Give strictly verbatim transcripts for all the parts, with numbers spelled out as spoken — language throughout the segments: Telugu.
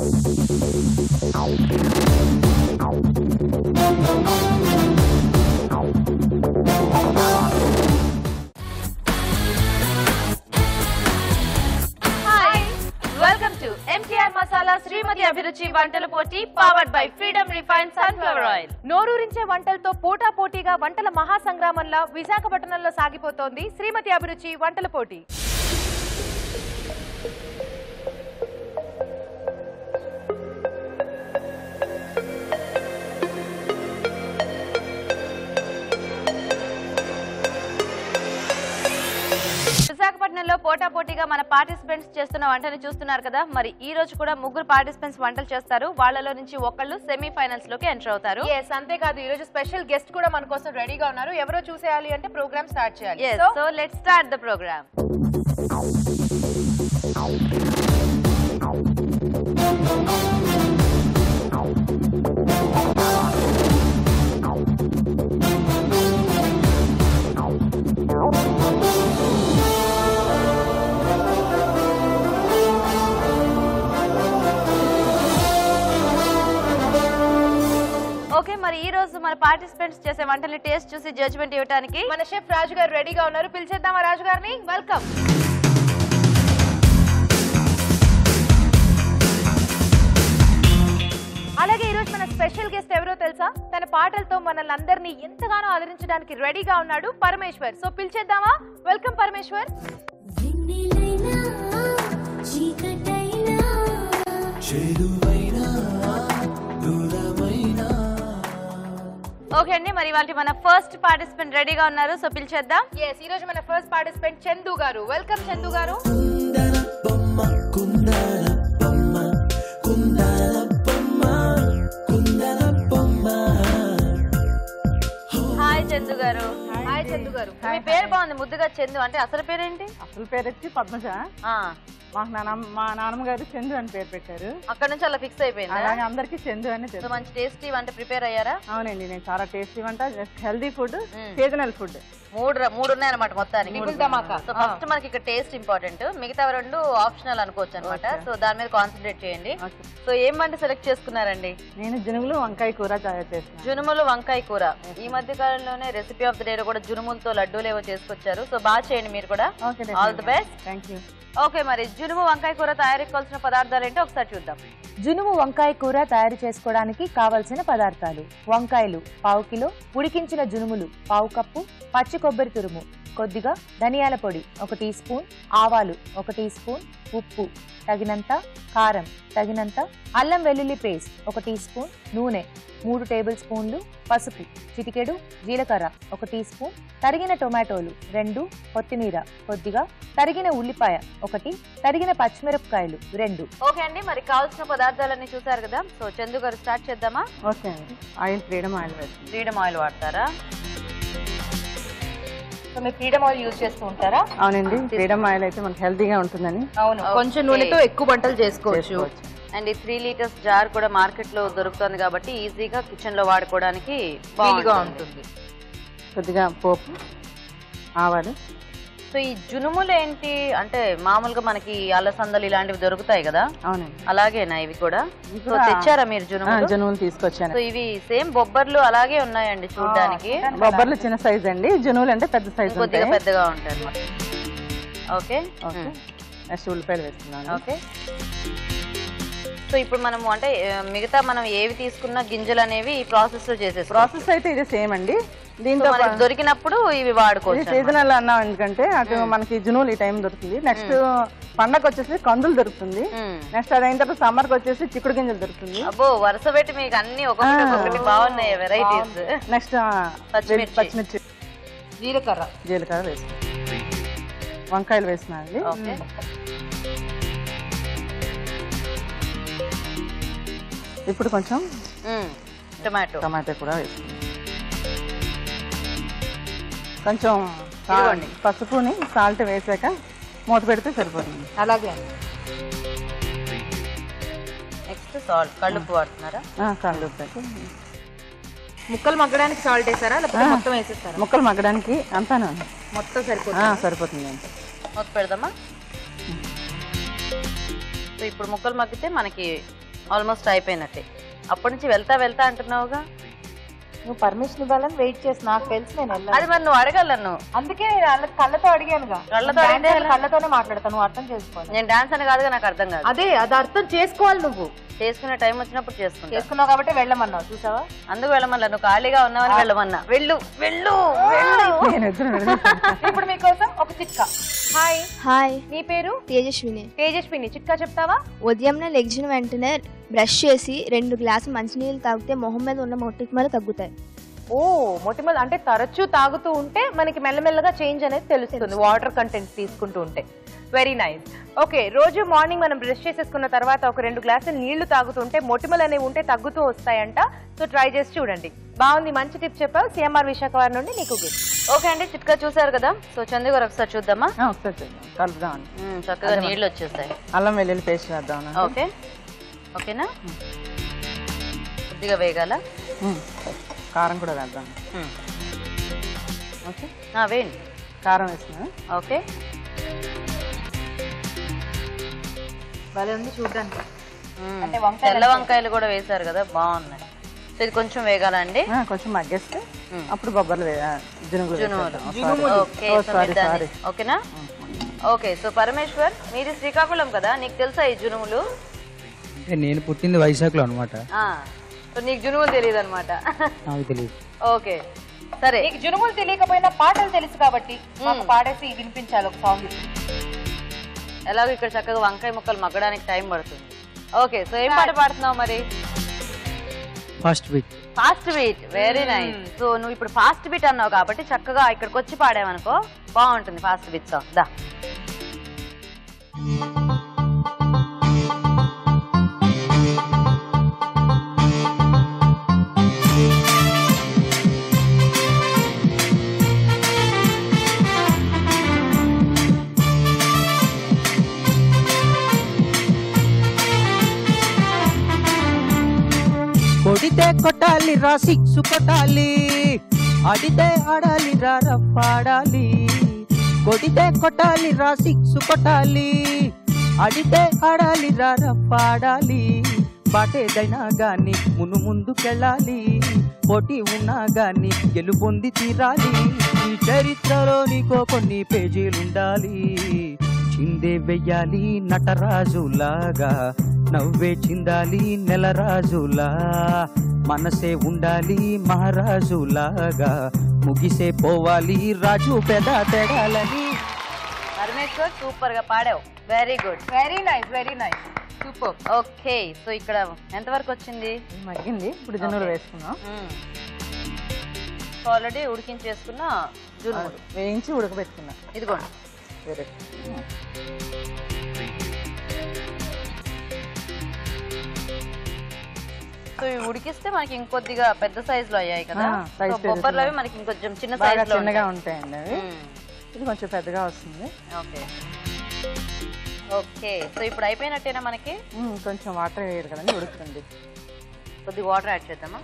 శ్రీమతి అభిరుచి వంటల పోటీ powered by freedom refined sunflower oil. నోరూరించే వంటలతో పోటా పోటీగా వంటల మహాసంగ్రామంలో విశాఖపట్నంలో సాగిపోతోంది శ్రీమతి అభిరుచి వంటల పోటీ. విశాఖపట్నంలో పోటా పోటీగా మన పార్టిసిపెంట్స్ చేస్తున్న వంటని చూస్తున్నారు కదా. మరి ఈ రోజు కూడా ముగ్గురు పార్టిసిపెంట్స్ వంటలు చేస్తారు. వాళ్ళలో నుంచి ఒకళ్ళు సెమీ ఫైనల్స్ లోకి ఎంటర్ అవుతారు. ఎస్, అంతేకాదు ఈ రోజు స్పెషల్ గెస్ట్ కూడా మన కోసం రెడీగా ఉన్నారు. ఎవరో చూసేయాలి అంటే ప్రోగ్రామ్ స్టార్ట్ చేయాలి. So let's start the program. Okay, మరి ఈ రోజు మన పార్టిసిపెంట్స్ చేసే వంటల్ని టేస్ట్ చూసి జడ్జ్మెంట్ ఇవ్వడానికి మన షెఫ్ రాజు గారు రెడీగా ఉన్నారు. పిలిచేద్దామా రాజు గారిని? వెల్కమ్. అలాగే ఈ రోజు మన స్పెషల్ గెస్ట్ ఎవరో తెలుసా? తన పాటలతో మనల్ని అందరినీ ఎంతగానో ఆదరించడానికి రెడీగా ఉన్నాడు పరమేశ్వర్. సో పిలిచేద్దామా? వెల్కమ్ పరమేశ్వర్. ఓకే అండి, మరి వాళ్ళ మన ఫస్ట్ పార్టిసిపెంట్ రెడీగా ఉన్నారు. సో పిలిచేద్దాం. ఎస్, ఈ రోజు మన ఫస్ట్ పార్టిసిపెంట్ చందు గారు. వెల్కమ్ చందు గారు. హాయ్ చందు గారు. హాయ్ చందు గారు. మీ పేరు బాగుంది, ముద్దుగా చందు. అంటే అసలు పేరేంటి? అసలు పేరు వచ్చి పద్మజ. మాకు నానమ్మ మా నాన్నమ్మ గారు చందు అని పేరు పెట్టారు. అక్కడ నుంచి అలా ఫిక్స్ అయిపోయింది. అలాగే అందరికి చందు అని తెలుసు. మంచి టేస్టీ వంట ప్రిపేర్ అయ్యారా? అవునండి, నేను చాలా టేస్టీ వంట, హెల్దీ ఫుడ్, సీజనల్ ఫుడ్ మూడు మూడు ఉన్నాయన్నమాట మొత్తానికి. సో ఫస్ట్ మనకి ఇక్కడ టేస్ట్ ఇంపార్టెంట్, మిగతా రెండు ఆప్షనల్ అనుకోవచ్చు అనమాట. సో దాని మీద కాన్సన్ట్రేట్ చేయండి. సో ఏం వంట సెలెక్ట్ చేసుకున్నారండి? నేను జునుములు వంకాయ కూర తయారు చేస్తాను. జునుములు వంకాయ కూర. ఈ మధ్య కాలంలోనే రెసిపీ ఆఫ్ ద డే కూడా జునుములతో లడ్డూలు ఏవో చేసుకొచ్చారు. సో బాగా చేయండి మీరు కూడా. All the best. Thank you. Okay, మరి జునుము వంకాయ కూర తయారీ కావాల్సిన పదార్థాలు ఏంటో ఒకసారి చూద్దాం. జునుము వంకాయ కూర తయారు చేసుకోవడానికి కావలసిన పదార్థాలు: వంకాయలు పావు కిలో, ఉడికించిన జునుములు పావు కప్పు, పచ్చి కొబ్బరి తురుము కొద్దిగా, ధనియాల పొడి ఒక టీ స్పూన్, ఆవాలు ఒక టీ స్పూన్, ఉప్పు తగినంత, కారం తగినంత, అల్లం వెల్లుల్లి పేస్ట్ ఒక టీ స్పూన్, నూనె మూడు టేబుల్ స్పూన్లు, పసుపు చిటికెడు, జీలకర్ర ఒక టీ స్పూన్, తరిగిన టొమాటోలు రెండు, కొత్తిమీర కొద్దిగా, తరిగిన ఉల్లిపాయ ఒకటి, తరిగిన పచ్చిమిరపకాయలు రెండు. ఓకే అండి, మరి కావాల్సిన పదార్థాలన్నీ చూసారు కదా. సో చందు గారు స్టార్ట్ చేద్దామా? ఓకే అండి. ఆయిల్ ఫ్రీడమ్ ఆయిల్ వేస్తాం. ఫ్రీడమ్ ఆయిల్ వాడతారా? సో మీరు ఫ్రీడమ్ ఆయిల్ యూజ్ చేస్తూ ఉంటారా? అవునండి, ఫ్రీడమ్ ఆయిల్ అయితే మనకి హెల్తీగా ఉంటుందని. అవును, కొంచెం నూనెతో ఎక్కువ వంటలు చేసుకోవచ్చు. అండ్ ఈ త్రీ లీటర్స్ జార్ కూడా మార్కెట్ లో దొరుకుతుంది కాబట్టి ఈజీగా కిచెన్ లో వాడుకోవడానికి బాగా ఉంటుంది. కొద్దిగా పోపు, ఆవాలు. సో ఈ జునుములు ఏంటి అంటే మామూలుగా మనకి అలసందలు ఇలాంటివి దొరుకుతాయి కదా? అవునండి, అలాగేనా ఇవి కూడా? సో తెచ్చారా మీరు జునుములు? జునుములు తీసుకొచ్చాను. సో ఇవి సేమ్ బొబ్బర్లు అలాగే ఉన్నాయండి చూడడానికి. బొబ్బర్లు చిన్న సైజ్ అండి, జునుములు అంటే పెద్ద సైజ్, కొద్దిగా పెద్దగా ఉంటాయి. Okay okay. నెక్స్ట్ ఉల్లిపాయలు వేస్తున్నాను. ఓకే. సో ఇప్పుడు మనము అంటే మిగతా మనం ఏవి తీసుకున్న గింజలు అనేవి ప్రాసెస్ లో చేసే ప్రాసెస్ అయితే ఇది సేమ్ అండి. దీంతో దొరికినప్పుడు ఇవి వాడుకోవచ్చు. సీజనల్ అన్నాం ఎందుకంటే అటు మనకి జునూలు ఈ టైం దొరుకుతుంది. నెక్స్ట్ పండగ వచ్చేసి కందులు దొరుకుతుంది. నెక్స్ట్ అది అయిన తర్వాత సమ్మర్ కి వచ్చేసి చిక్కుడు గింజలు దొరుకుతుంది. అబ్బో, వరుస పెట్టి మీకు అన్ని ఒక్కొక్కటి బాగున్నాయి వెరైటీస్. నెక్స్ట్ పచ్చిమిర్చి, జీలకర్ర జీలకర్ర వేస్తాం. వంకాయలు వేస్తున్నానండి. ఓకే. ఇప్పుడు కొంచెం టమాటో టమాటో కూడా వేస్తాం. కొంచెం పసుపుని సాల్ట్ వేసాక మూత పెడితే సరిపోతుంది. అలాగే. నెక్స్ట్ సాల్ట్, కళ్ళుప్పు వాడుతున్నారా? కళ్ళుప్పు. ముక్కలు మగ్గడానికి సాల్ట్ వేసారా లేకపోతే మొత్తం వేసేస్తారా? ముక్కలు మగ్గడానికి అంతాను మొత్తం సరిపోతుంది. సరిపోతుంది. మూత పెడదామా? సో ఇప్పుడు ముక్కలు మగ్గితే మనకి ఆల్మోస్ట్ అయిపోయినట్టే. అప్పటి నుంచి వెళ్తా వెళ్తా అంటున్నావుగా. నువ్వు పర్మిషన్ ఇవ్వాలని వెయిట్ చేసి నాకు తెలిసి నేను వెళ్ళాను. అది మరి నువ్వు అడగాల నన్ను. అందుకే నేను వాళ్ళ కళ్ళతో అడిగానుగా. కళ్ళతో అడిగితే ఎలా? కళ్ళతోనే మాట్లాడతాను, నువ్వు అర్థం చేసుకోవాలి. నేను డాన్స్ అని కాదుగా, నాకు అర్థం కాదు. అదే అది అర్థం చేసుకోవాలి. నువ్వు చేసుకునే టైం వచ్చినప్పుడు చేసుకుంటా. చేసుకున్నావు కాబట్టి వెళ్ళమన్నావు, చూసావా? అందుకు వెళ్ళమన్నా, నువ్వు ఖాళీగా ఉన్నావని వెళ్ళమన్నా. వెళ్ళు వెళ్ళు వెళ్ళు. నేను ఎదురు వెళ్ళను. ఇప్పుడు మీకోసం ఒక చిట్కా. హాయ్, హాయ్, నీ పేరు? తేజస్విని. తేజస్విని. చిట్కా చెప్తావా? ఉదయంనే లెగ్చిన వెంటనే బ్రష్ చేసి రెండు గ్లాసులు మంచినీళ్ళు తాగితే మొహం మీద ఉన్న మొటిమలు తగ్గుతాయి. ఓ, మొటిమల్ అంటే తరచూ తాగుతూ ఉంటే మనకి మెల్లమెల్లగా చేంజ్ అనేది తెలుస్తుంది, వాటర్ కంటెంట్ తీసుకుంటూ ఉంటే. Very nice. ఓకే, రోజు మార్నింగ్ మనం బ్రష్ చేసేసుకున్న తర్వాత ఒక రెండు గ్లాసులు నీళ్లు తాగుతుంటే మొటిమలు అనేవి ఉంటే తగ్గుతూ వస్తాయంట. సో ట్రై చేసి చూడండి. బాగుంది, మంచి టిప్ చెప్పావు. సిఎంఆర్ విశాఖ వారి నుండి నీకు గిఫ్ట్. ఓకే అండి, చిట్కా చూసారు కదా. సో చందు గారు ఒకసారి చూద్దామా. ఒకసారి చూద్దాం, కలుపుదాం. చక్కగా నీళ్ళు వచ్చేస్తాయి. అల్లం వెల్లుల్లి పేస్ట్ వేద్దాం. ఓకే, ఓకేనా. కొద్దిగా వేగాల. కారం కూడా వేద్దాం. ఓకే, వేయండి. కారం వేస్తున్నా. ఓకే, భలే ఉంది చూడడానికి. తెల్ల వంకాయలు కూడా వేశారు కదా, బాగున్నాయి. సో ఇది కొంచెం వేగాలండి. కొంచెం మగ్గేస్తే అప్పుడు బొబ్బర్లు జునుగులు. ఓకే, ఓకేనా. ఓకే, సో పరమేశ్వర్, మీది శ్రీకాకుళం కదా, నీకు తెలుసా ఈ జునుములు? నేను పుట్టింది వైశాఖలో అనమాట. సో నీకు జునుములు తెలియదు అనమాట. నాకు తెలియదు. ఓకే, సరే. నీకు జునుములు తెలియకపోయినా పాటలు తెలుసు కాబట్టి మాకు పాడేసి వినిపించాలి ఒక సాంగ్. ఎలాగో ఇక్కడ చక్కగా వంకాయ ముక్కలు మగ్గడానికి టైం పడుతుంది. ఓకే, సో ఏం పాట పాడుతున్నావు మరి? First beat. Fast beat, very nice. So నువ్వు ఇప్పుడు ఫాస్ట్ బీట్ అన్నావు కాబట్టి చక్కగా ఇక్కడికి వచ్చి పాడావనుకో బాగుంటుంది ఫాస్ట్ బీట్ సాంగ్. దా. కొడితే కొట్టాలి రా సిక్స్ కొట్టాలి, ఆడితే ఆడాలి రా రఫాడాలి. కొడితే కొట్టాలి రా సిక్స్ కొట్టాలి, ఆడితే ఆడాలి రా రఫాడాలి. బాటేదైనా గాని మును ముందుకెళ్ళాలి, పోటీ ఉన్నా గాని గెలుపొంది తీరాలి. ఈ చరిత్రలో నీకో కొన్ని పేజీలుండాలి, చిందే వెయ్యాలి నటరాజులాగా, నవ్వే చిందాలి నెలరాజులా. మనసే ఉండాలి మహారాజులాగా, ముగిసే పోవాలి రాజు పెద తెడాలని. పరమేశ్వర్, సూపర్ గా పాడావు. Very good, very nice, very nice, super. Okay, so ఇక్కడ ఎంత వరకు వచ్చింది? మగ్గింది. ఇప్పుడు జున్నులు వేసుకున్నాం. ఆల్రెడీ ఉడికించేసుకున్న జున్నులు వేయించి ఉడకబెట్టుకున్నా. ఇదిగోండి. వేరే సో ఇవి ఉడికిస్తే మనకి ఇంకొద్దిగా పెద్ద సైజ్ లో అయ్యాయి కదా. size బొబ్బర్లు అవి మనకి ఇంకొంచెం చిన్న బాగా సైజ్ లో చిన్నగా ఉంటాయండి అవి. ఇది కొంచెం పెద్దగా వస్తుంది. Okay, okay. సో ఇప్పుడు అయిపోయినట్టేనా మనకి? ఉమ్, కొంచెం వాటర్ వేయరు కదండి, ఉడుకుతుంది. కొద్దిగా వాటర్ యాడ్ చేద్దామా?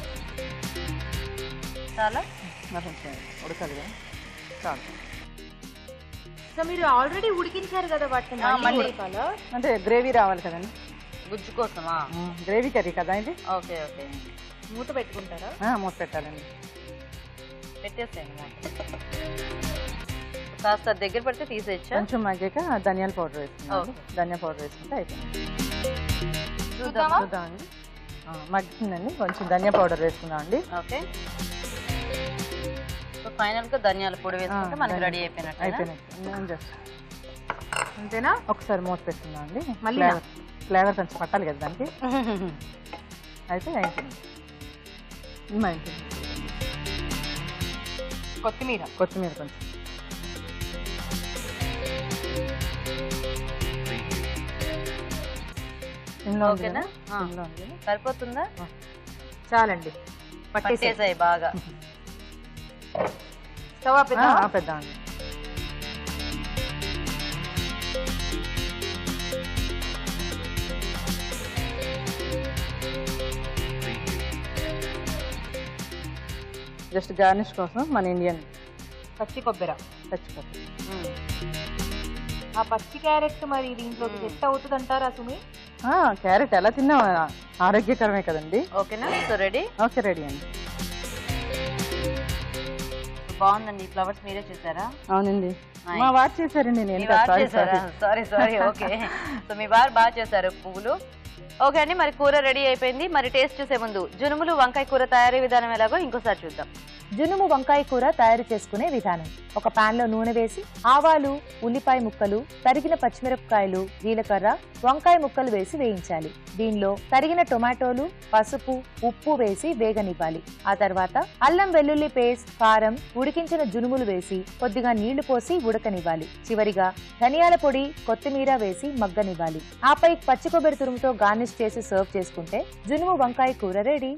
చాలా మరి కొంచెం ఉడకాలి కదా, చాలు. సో మీరు ఆల్రెడీ ఉడికించారు కదా వాటిని, మళ్ళీ ఉడకాలా? అంటే గ్రేవీ రావాలి కదండి, గుజ్జు కోసమా? గ్రేవీ కర్రీ కదా ఇది. Okay, okay. మూత పెట్టుకుంటారా? మూత పెట్టాలండి. పెట్టేసేయండి మూత. కాస్త దగ్గర పడితే తీసేయచ్చా? కొంచెం మగ్గాక ధనియాల పౌడర్ వేసుకున్నాం. ధనియా పౌడర్ వేసుకుంటే అయిపోయింది. చూద్దామండి. మగ్గుతుందండి, కొంచెం ధనియా పౌడర్ వేసుకుందాం అండి. ఓకే, సో ఫైనల్ గా ధనియాల పొడి వేసుకుంటే మనకి రెడీ అయిపోయినట్టు. అయిపోయినట్టు జస్ట్ అంతేనా? ఒకసారి మూత పెట్టుకుందాం అండి. మళ్ళీ ఫ్లేవర్ కొంచెం పట్టాలి కదా దానికి. అయితే అయిపోయింది. అయిపోయింది. కొత్తిమీర కొత్తిమీర కొంచెం. ఓకేనా? సరిపోతుందా? చాలండి, పట్టేసాయి బాగా. స్టవ్ పెద్ద. జస్ట్ గార్నిష్ కోసం మన ఇండియన్ పచ్చి కొబ్బరి. పచ్చి కొబ్బరి. ఆ పచ్చి క్యారెట్ మరి దీంట్లోకి సెట్ అవుతుంది అంటారా సుమి? క్యారెట్ ఎలా తిన్నా ఆరోగ్యకరమే కదండి. ఓకేనా? So ready? ఓకే రెడీ అండి. బాగుందండి. ఫ్లవర్స్ మీరే చేశారా? అవునండి, మా వారు చేశారండి. నేను సారీ సారీ ఓకే. సో మీ వారు బాగా చేశారు పువ్వులు. ఓకే అండి, మరి కూర రెడీ అయిపోయింది. మరి టేస్ట్ చూసే ముందు జునుములు వంకాయ కూర తయారీ విధానం ఎలాగో ఇంకోసారి చూద్దాం. జునుము వంకాయ కూర తయారు చేసుకునే విధానం. ఒక పాన్ లో నూనె వేసి ఆవాలు, ఉల్లిపాయ ముక్కలు, తరిగిన పచ్చిమిరపకాయలు, జీలకర్ర, వంకాయ ముక్కలు వేసి వేయించాలి. దీనిలో తరిగిన టొమాటోలు, పసుపు, ఉప్పు వేసి వేగనివ్వాలి. ఆ తర్వాత అల్లం వెల్లుల్లి పేస్ట్, కారం, ఉడికించిన జునుములు వేసి కొద్దిగా నీళ్లు పోసి ఉడకనివ్వాలి. చివరిగా ధనియాల పొడి, కొత్తిమీర వేసి మగ్గనివ్వాలి. ఆపై పచ్చి కొబ్బరి తురుముతో గార్నిష్ చేసి సర్వ్ చేసుకుంటే జునుము వంకాయ కూర రెడీ.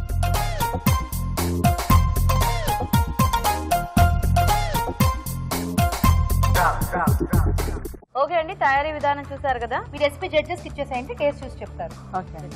ఓకే అండి, తయారీ విధానం చూసారు కదా. మీ రెసిపీ జడ్జెస్ ఇచ్చేసేయండి, టేస్ట్ చూసి చెప్తారు. ఓకే అండి.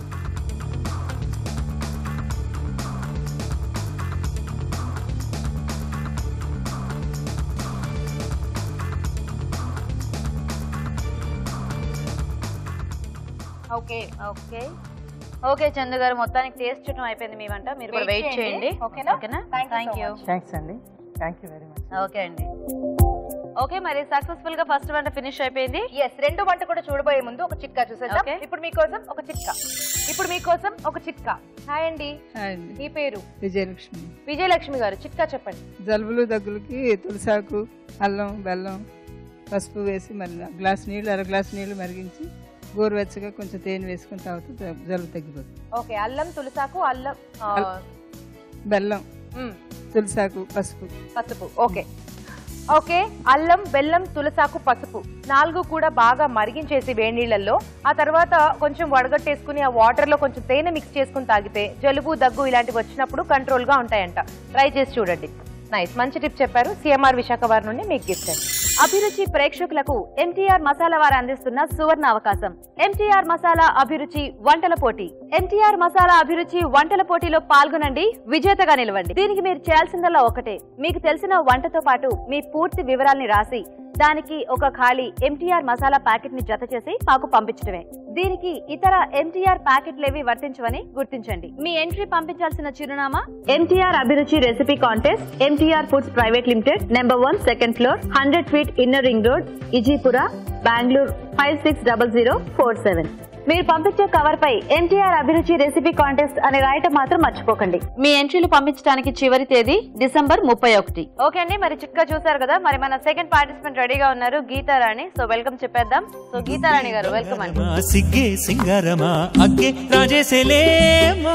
ఓకే ఓకే ఓకే చందు గారు, మొత్తానికి టేస్ట్ చూడటం అయిపోయింది మీ వంట. మీరు కూడా వెయిట్ చేయండి. ఓకేనా? ఓకేనా? Thank you. థ్యాంక్స్ అండి. Thank you very much. Okay అండి. ఓకే, మరి సక్సెస్ఫుల్ గా ఫస్ట్ వంట ఫినిష్ అయిపోయింది. ఎస్, రెండు వంట కూడా చూడబోయే ముందు ఒక చిట్కా చూసేద్దాం. Okay. ఇప్పుడు మీకోసం ఒక చిట్కా ఇప్పుడు మీకోసం ఒక చిట్కా హాయ్ అండి, మీ పేరు? విజయలక్ష్మి. విజయలక్ష్మి గారు, చిట్కా చెప్పండి. జలుబులు దగ్గులకి తులసాకు, అల్లం, బెల్లం, పసుపు వేసి మళ్ళీ గ్లాస్ నీళ్ళు అర గ్లాస్ నీళ్లు మరిగించి గోరువెచ్చగా కొంచెం తేనె వేసుకుని తాగితే జలుబు తగ్గిపోతుంది. ఓకే, అల్లం, తులసాకు, అల్లం, బెల్లం, తులసాకు, పసుపు. పసుపు. ఓకే ఓకే అల్లం, బెల్లం, తులసాకు, పసుపు నాలుగు కూడా బాగా మరిగించేసి వేడి నీళ్ళల్లో ఆ తర్వాత కొంచెం వడగట్టేసుకుని ఆ వాటర్ లో కొంచెం తేనె మిక్స్ చేసుకుని తాగితే జలుబు, దగ్గు ఇలాంటివి వచ్చినప్పుడు కంట్రోల్ గా ఉంటాయంట. ట్రై చేసి చూడండి. నైస్, మంచి టిప్ చెప్పారు. సిఎంఆర్ విశాఖ వారి నుండి మీకు గిఫ్ట్ అండి. అభిరుచి ప్రేక్షకులకు ఎంటీఆర్ మసాలా వారు అందిస్తున్న సువర్ణ అవకాశం. ఎంటీఆర్ మసాలా అభిరుచి వంటల పోటీ. ఎంటీఆర్ మసాలా అభిరుచి వంటల పోటీలో పాల్గొనండి, విజేతగా నిలవండి. దీనికి మీరు చేయాల్సిందల్లా ఒకటే, మీకు తెలిసిన వంటతో పాటు మీ పూర్తి వివరాల్ని రాసి దానికి ఒక ఖాళీ ఎంటీఆర్ మసాలా ప్యాకెట్ ని జత చేసి మాకు పంపించడమే. దీనికి ఇతర ఎంటీఆర్ ప్యాకెట్లేవి వర్తించవని గుర్తించండి. మీ ఎంట్రీ పంపించాల్సిన చిరునామా MTR Abhiruchi recipe contest, MTR foods private limited, number one, second floor, hundred feet inner ring road, Ejipura, Bengaluru five six double zero four seven. మీరు పంపించే కవర్ పై ఎంటీఆర్ అభిరుచి రెసిపీ కాంటెస్ట్ అని రాయటం మాత్రం మర్చిపోకండి. మీ ఎంట్రీలు పంపించడానికి చివరి తేదీ డిసెంబర్ ముప్పై ఒకటి. ఓకే అండి, మరి చిట్కా చూసారు కదా. మరి మన సెకండ్ పార్టిసిపెంట్ రెడీగా ఉన్నారు, గీతారాణి. సో వెల్కమ్ చెప్పేద్దాం. సో గీతారాణి గారు, వెల్కమ్ అండి. సిగ్గే సింగారమా అగ్గే రాజేసేలేమా,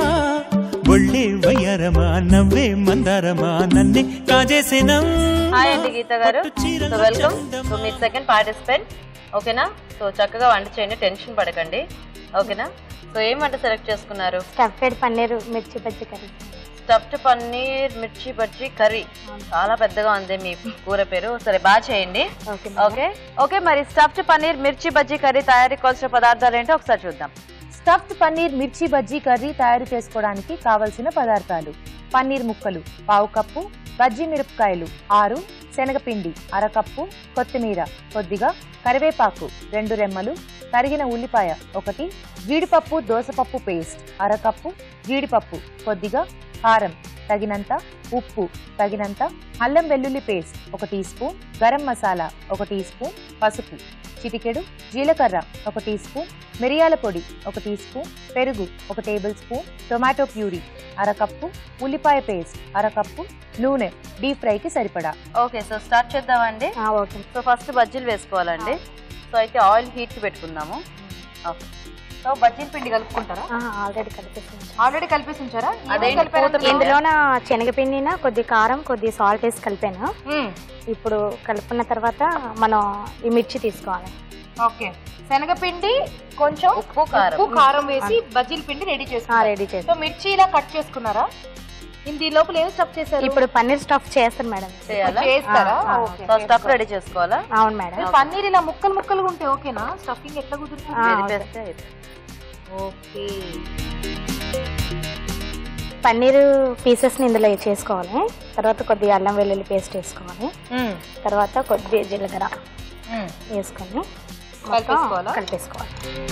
ఒళ్ళే వయ్యారమా నవ్వే మందారమా నన్నే కాజేసేనం. హాయ్ అండి గీత గారు, సో వెల్కమ్. సో మీరు సెకండ్ పార్టిసిపెంట్. ఓకేనా? సో చక్కగా వంట చేయండి, టెన్షన్ పడకండి. ఓకేనా? సో ఏం వంట సెలెక్ట్ చేసుకున్నారు? Stuffed paneer mirchi bajji curry. Stuffed paneer mirchi bajji curry. చాలా పెద్దగా ఉంది మీ కూర పేరు. సరే, బాగా చేయండి. ఓకే ఓకే మరి స్టఫ్డ్ పన్నీర్ మిర్చి బజ్జీ కర్రీ తయారీ కావాల్సిన పదార్థాలు ఏంటో ఒకసారి చూద్దాం. స్టఫ్డ్ పన్నీర్ మిర్చి బజ్జీ కర్రీ తయారు చేసుకోవడానికి కావలసిన పదార్థాలు: పన్నీర్ ముక్కలు పావు కప్పు, బజ్జీ మిరపకాయలు ఆరు, శనగపిండి అరకప్పు, కొత్తిమీర కొద్దిగా, కరివేపాకు రెండు రెమ్మలు, తరిగిన ఉల్లిపాయ ఒకటి, జీడిపప్పు దోసపప్పు పేస్ట్ అరకప్పు, జీడిపప్పు కొద్దిగా, కారం తగినంత, ఉప్పు తగినంత, అల్లం వెల్లుల్లి పేస్ట్ ఒక టీ స్పూన్, గరం మసాలా ఒక టీ స్పూన్, పసుపు చిటికెడు, జీలకర్ర ఒక టీ స్పూన్, మిరియాల పొడి ఒక టీ స్పూన్, పెరుగు ఒక టేబుల్ స్పూన్, టొమాటో ప్యూరీ అరకప్పు, ఉల్లిపాయ పేస్ట్ అరకప్పు, నూనె డీప్ ఫ్రైకి సరిపడా. ఓకే, సో స్టార్ట్ చేద్దామండి. ఓకే. సో ఫస్ట్ బజ్జీలు వేసుకోవాలండి. సో అయితే ఆయిల్ హీట్ కి పెట్టుకుందాము. ఓకే, సో బజ్జీల పిండి కలుపుకుంటారా? ఆల్రెడీ కలిపేసి ఆల్రెడీ కలిపేసి ఉంచారా? ఇందులోన శనగపిండిన కొద్ది కారం, కొద్ది సాల్ట్ వేసి కలిపాను. ఇప్పుడు కలుపుకున్న తర్వాత మనం ఈ మిర్చి తీసుకోవాలి. ఓకే, శనగపిండి కొంచెం ఉప్పు కారం ఉప్పు కారం వేసి బజ్జీల పిండి రెడీ చేసుకున్నారు. రెడీ చేసి సో మిర్చి ఇలా కట్ చేసుకున్నారా? ఇంది లోపల ఏం స్టఫ్ చేశారు? ఇప్పుడు పన్నీర్ స్టఫ్ చేస్తాను మేడం. చేయాలా? చేస్తారా? సో స్టఫ్ రెడీ చేసుకోవాలా? అవును మేడం. పన్నీర్ ఇలా ముక్కలు ముక్కలుగా ఉంటే ఓకేనా? స్టఫింగ్ ఎట్లా కుదురుతుంది? ఓకే, పన్నీర్ పీసెస్ ని ఇందులో చేసుకోవాలి. తర్వాత కొద్దిగా అల్లం వెల్లుల్లి పేస్ట్ వేసుకోవాలి. తర్వాత కొద్దిగా జీలకర్ర వేసుకొని కలిపేసుకోవాలా? కలిపేసుకోవాలి.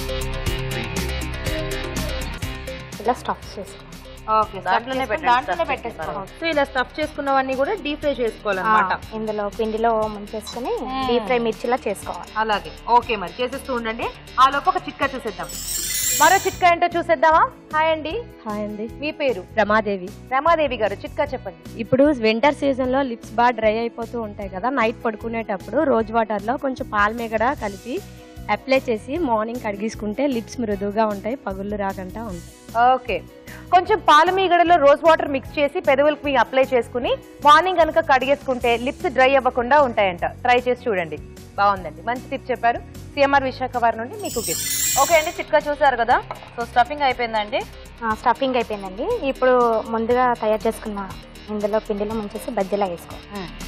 ఇలా స్టఫ్ చేసుకోవాలి. ఓకే, దాంట్లోనే దాంట్లోనే పెట్టేసుకోవాలి. సో ఇలా స్టఫ్ చేసుకున్నవన్నీ కూడా డీప్ ఫ్రై చేసుకోవాలన్నమాట. ఇందులో పిండిలో ముంచేసుకుని డీప్ ఫ్రై మిర్చిలా చేసుకోవాలి. అలాగే, ఓకే, మరి చేసేస్తూ ఉండండి. ఆ లోపు ఒక చిట్కా చూసేద్దాం. మరో చిట్కా ఏంటో చూసేద్దామా? హాయ్ అండి. హాయ్ అండి. మీ పేరు? రమాదేవి. రమాదేవి గారు, చిట్కా చెప్పండి. ఇప్పుడు వింటర్ సీజన్ లో లిప్స్ బాగా డ్రై అయిపోతూ ఉంటాయి కదా, నైట్ పడుకునేటప్పుడు రోజ్ వాటర్ లో కొంచెం పాలమేగడ కలిపి అప్లై చేసి మార్నింగ్ కడిగేసుకుంటే లిప్స్ మృదువుగా ఉంటాయి, పగుళ్ళు రాకుండా ఉంటాయి. ఓకే, కొంచెం పాల మీగడలో రోజ్ వాటర్ మిక్స్ చేసి పెదవులకు అప్లై చేసుకుని మార్నింగ్ కనుక కడిగేసుకుంటే లిప్స్ డ్రై అవ్వకుండా ఉంటాయంట. ట్రై చేసి చూడండి. బాగుందండి, మంచి టిప్ చెప్పారు. సిఎంఆర్ విశాఖ వారి నుండి మీకు గిఫ్ట్. ఓకే అండి, చిట్కా చూసారు కదా. సో స్టఫింగ్ అయిపోయిందండి. స్టఫింగ్ అయిపోయిందండి. ఇప్పుడు ముందుగా తయారు చేసుకున్న ఇందులో పిండిలో ముంచేసి బజ్జీలా వేసుకో.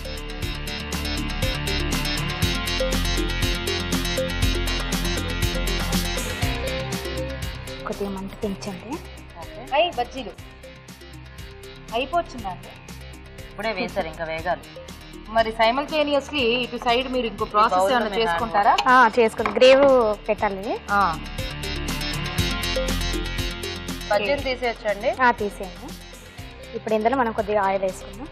కొద్దిగా మంట పెంచండి. అయ్యి బజ్జీలు అయిపోతుందండి. ఇప్పుడే వేసారు, ఇంకా వేగాలి. మరి సైమల్టేనియస్లీ ఇటు సైడ్ మీరు ఇంకో ప్రాసెస్ ఏమైనా చేసుకుంటారా? చేసుకుని గ్రేవ్ పెట్టాలి. బజ్జీలు తీసేయచ్చండి. తీసేయండి. ఇప్పుడు ఇందులో మనం కొద్దిగా ఆయిల్ వేసుకుందాం.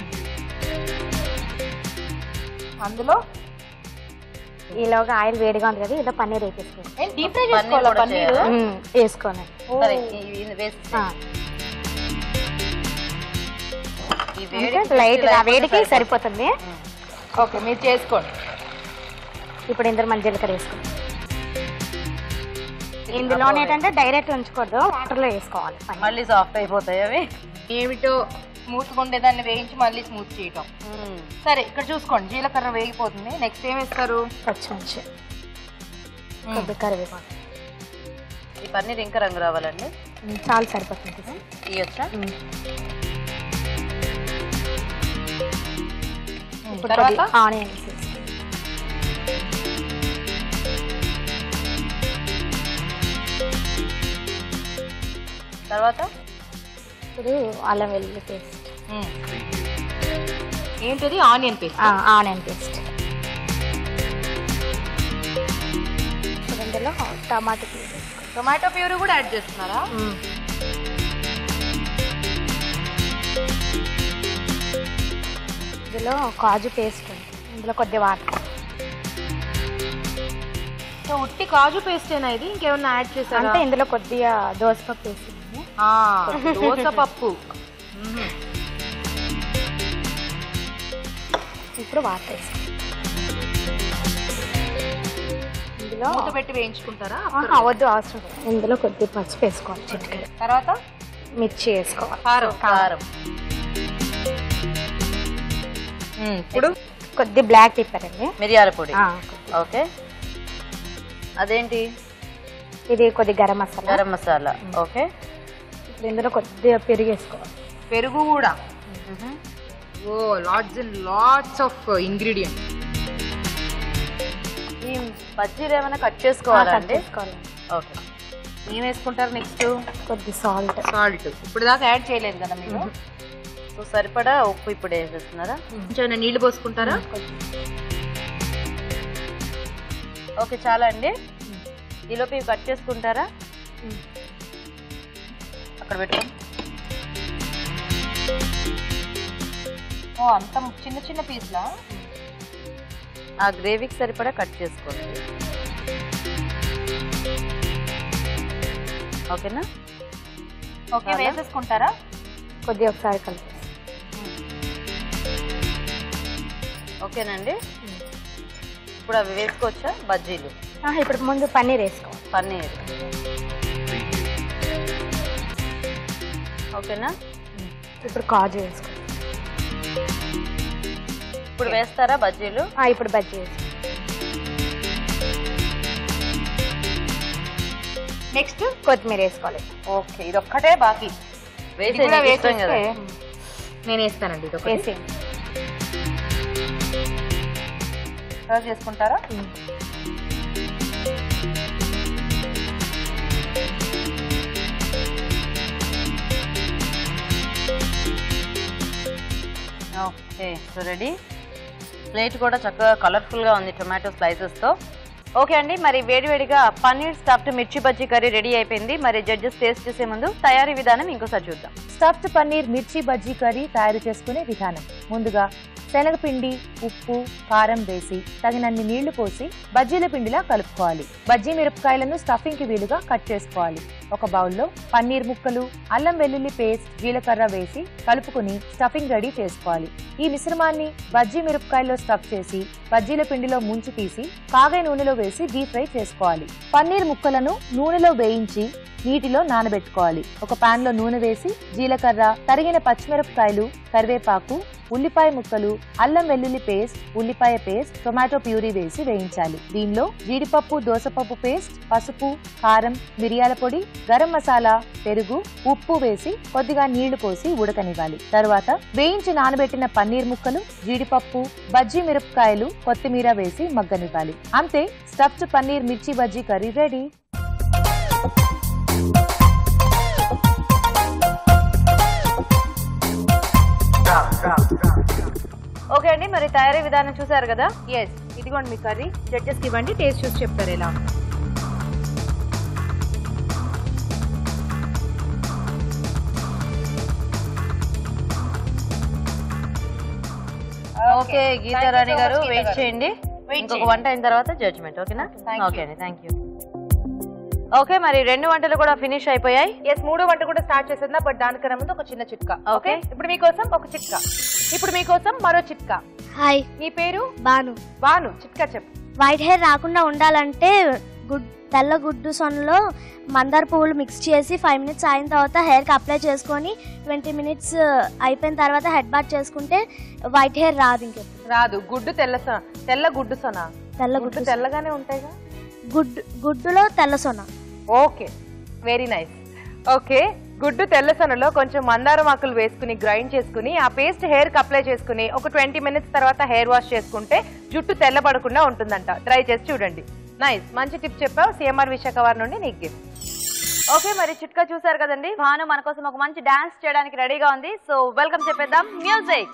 అందులో ఈలోగా ఆయిల్ వేడిగా ఉంది కదా, ఇలా పన్నీర్ వేసేసుకోండి. డీప్ ఫ్రై చేసుకోవాలా పన్నీర్? వేసుకోండి. లైట్ వేడికి సరిపోతుంది. ఓకే, మీరు చేసుకోండి. ఇప్పుడు ఇందులో మన జీలకర్ర వేసుకోండి. ఇందులో ఏంటంటే డైరెక్ట్ ఉంచకూడదు, వాటర్ లో వేసుకోవాలి. మళ్ళీ సాఫ్ట్ అయిపోతాయి అవి. ఏమిటో స్మూత్ గా ఉండేదాన్ని వేయించి మళ్ళీ స్మూత్ చేయటం. సరే, ఇక్కడ చూసుకోండి, జీలకర్ర వేగిపోతుంది. నెక్స్ట్ ఏం వేస్తారు? పచ్చిమిర్చి, కొద్ది కరివేపాకు. ఈ పన్నీర్ ఇంకా రంగు రావాలండి. చాలా సరిపోతుంది. ఇయ్యొచ్చా? తర్వాత ఆనియన్స్, తర్వాత ఇప్పుడు అల్లం వెల్లుల్లి పేస్ట్. ఏంటది? Onion paste. Onion paste. ఇందులో టమాటో ప్యూరీ. టొమాటో ప్యూరీ కూడా యాడ్ చేస్తున్నారా? ఇందులో కాజు పేస్ట్ ఉంది, ఇందులో కొద్దిగా వాటర్. సో ఉట్టి కాజు పేస్టేనా ఇది? ఇంకేమన్నా యాడ్ చేశారా? అంటే ఇందులో కొద్దిగా దోసపప్పు వేసింది. దోసపప్పు. ఇప్పుడు వాటర్ వేసి ఇందులో మూత పెట్టి వేయించుకుంటారా? వద్దు, అవసరం. ఇందులో కొద్దిగా పసుపు వేసుకోవాలి, చిటికెడు. తర్వాత మిర్చి వేసుకోవాలి. కారం. కారం. ఇప్పుడు కొద్ది బ్లాక్ పెప్పర్ అండి, మిరియాల పొడి. ఓకే, అదేంటి? ఇది కొద్ది గరం మసాలా. గరం మసాలా. ఓకే, ఇప్పుడు ఇందులో కొద్దిగా పెరుగు వేసుకోవాలి. పెరుగు కూడా. Oh, lots and lots of ingredients. ఈ బజ్జీలు ఏమైనా కట్ చేసుకోవాలండి? ఓకే, ఏం వేసుకుంటారు నెక్స్ట్? కొద్ది సాల్ట్. సాల్ట్ ఇప్పుడు దాకా యాడ్ చేయలేదు కదా మీరు. సో సరిపడా ఉప్పు ఇప్పుడు వేసేస్తున్నారా? కొంచెం నీళ్లు పోసుకుంటారా? ఓకే, చాలా అండి. ఈలోపు ఇవి కట్ చేసుకుంటారా? అక్కడ పెట్టుకోండి. ఓ, అంత చిన్న చిన్న పీస్లా? ఆ గ్రేవీకి సరిపడా కట్ చేసుకోండి. ఓకేనా? ఓకే, వేసేసుకుంటారా? కొద్దిగా ఒకసారి కలిపి. ఓకేనండి, ఇప్పుడు అవి వేసుకోవచ్చా బజ్జీలు? ఇప్పుడు ముందు పన్నీర్ వేసుకోవాలి. పన్నీర్. ఓకేనా? ఇప్పుడు కాజు వేసుకోవాలి. ఇప్పుడు వేస్తారా బజ్జీలు? ఇప్పుడు బజ్జీ వేసుకోవాలి. నెక్స్ట్ కొత్తిమీర వేసుకోవాలి. ఓకే, ఇది ఒక్కటే బాకీ. వేసి నేను వేస్తానండి. ఇది వేసి సర్వ్ చేసుకుంటారా? Okay, so ready. ప్లేట్ కూడా చక్కగా కలర్ఫుల్గా ఉంది టొమాటో స్లైసెస్తో. ఓకే అండి, మరి వేడివేడిగా పన్నీర్ స్టఫ్డ్ మిర్చి బజ్జీ కర్రీ రెడీ అయిపోయింది. మరి జడ్జెస్ టేస్ట్ చేసే ముందు తయారీ విధానం ఇంకోసారి చూద్దాం. స్టఫ్డ్ పన్నీర్ మిర్చి బజ్జీ కర్రీ తయారు చేసుకునే విధానం. ముందుగా శనగపిండి, ఉప్పు, కారం వేసి తగినన్ని నీళ్లు పోసి బజ్జీల పిండిలా కలుపుకోవాలి. బజ్జీ మిరపకాయలను స్టఫింగ్ కి వీలుగా కట్ చేసుకోవాలి. ఒక బౌల్లో పన్నీర్ ముక్కలు, అల్లం వెల్లుల్లి పేస్ట్, జీలకర్ర వేసి కలుపుకుని స్టఫింగ్ రెడీ చేసుకోవాలి. ఈ మిశ్రమాన్ని బజ్జీ మిరపకాయల్లో స్టఫ్ చేసి బజ్జీల పిండిలో ముంచి తీసి కాగే నూనెలో వేసి డీప్ ఫ్రై చేసుకోవాలి. పన్నీర్ ముక్కలను నూనెలో వేయించి నీటిలో నానబెట్టుకోవాలి. ఒక పాన్ లో నూనె వేసి జీలకర్ర, తరిగిన పచ్చిమిరపకాయలు, కరివేపాకు, ఉల్లిపాయ ముక్కలు, అల్లం వెల్లుల్లి పేస్ట్, ఉల్లిపాయ పేస్ట్, టొమాటో ప్యూరీ వేసి వేయించాలి. దీనిలో జీడిపప్పు, దోసపప్పు పేస్ట్, పసుపు, కారం, మిరియాల పొడి, గరం మసాలా, పెరుగు, ఉప్పు వేసి కొద్దిగా నీళ్లు పోసి ఉడకనివ్వాలి. తరువాత వేయించి నానబెట్టిన పన్నీర్ ముక్కలు, జీడిపప్పు, బజ్జీ మిరపకాయలు, కొత్తిమీర వేసి మగ్గనివ్వాలి. అంతే, stuffed paneer mirchi bajji curry ready. Okay అండి, మరి తయారీ విధానం చూసారు కదా. ఎస్, ఇదిగోండి మీ కర్రీ. జడ్జెస్ కి ఇవ్వండి, టేస్ట్ చూసి చెప్తారు ఎలా. ఓకే గీతారాణి గారు, వెయిట్ చేయండి. ఇంకొక వంట అయిన తర్వాత జడ్జ్మెంట్. ఓకేనా? ఓకే అండి, థ్యాంక్ యూ. ఓకే, మరి రెండు వంటలు కూడా ఫినిష్ అయిపోయాయి. ఎస్, మూడో వంట కూడా స్టార్ట్ చేసేదా. బట్ దానికన్నా ముందు ఒక చిన్న చిట్కా. ఓకే, ఇప్పుడు మీకోసం ఒక చిట్కా. ఇప్పుడు మీకోసం మరో చిట్కా. హాయ్, నీ పేరు? బాను. బాను, చిట్కా చెప్పు. వైట్ హెయిర్ రాకుండా ఉండాలంటే గుడ్ తెల్ల గుడ్డు సొనలో మందార పువ్వులు మిక్స్ చేసి ఫైవ్ మినిట్స్ అయిన తర్వాత హెయిర్కి అప్లై చేసుకొని ట్వంటీ మినిట్స్ అయిపోయిన తర్వాత హెడ్ బాత్ చేసుకుంటే వైట్ హెయిర్ రాదు. ఇంకెప్పుడు రాదు. గుడ్డు తెల్ల సొన, తెల్ల గుడ్డు సొన. తెల్ల గుడ్డు తెల్లగానే ఉంటాయిగా. గుడ్డు గుడ్డులో తెల్ల సొన. Okay, very nice. ఓకే, గుడ్డు తెల్ల సొనలో కొంచెం మందారం ఆకులు వేసుకుని గ్రైండ్ చేసుకుని ఆ పేస్ట్ హెయిర్ కి అప్లై చేసుకుని ఒక ట్వంటీ మినిట్స్ తర్వాత హెయిర్ వాష్ చేసుకుంటే జుట్టు తెల్లబడకుండా ఉంటుందంట. ట్రై చేసి చూడండి. నైస్, మంచి టిప్ చెప్పావు. సిఎంఆర్ విశాఖ వారి నుండి నీకు గిఫ్ట్. ఓకే, మరి చిట్కా చూసారు కదండి. భాను మన కోసం ఒక మంచి డాన్స్ చేయడానికి రెడీగా ఉంది. సో వెల్కమ్ చెప్పేద్దాం. మ్యూజిక్.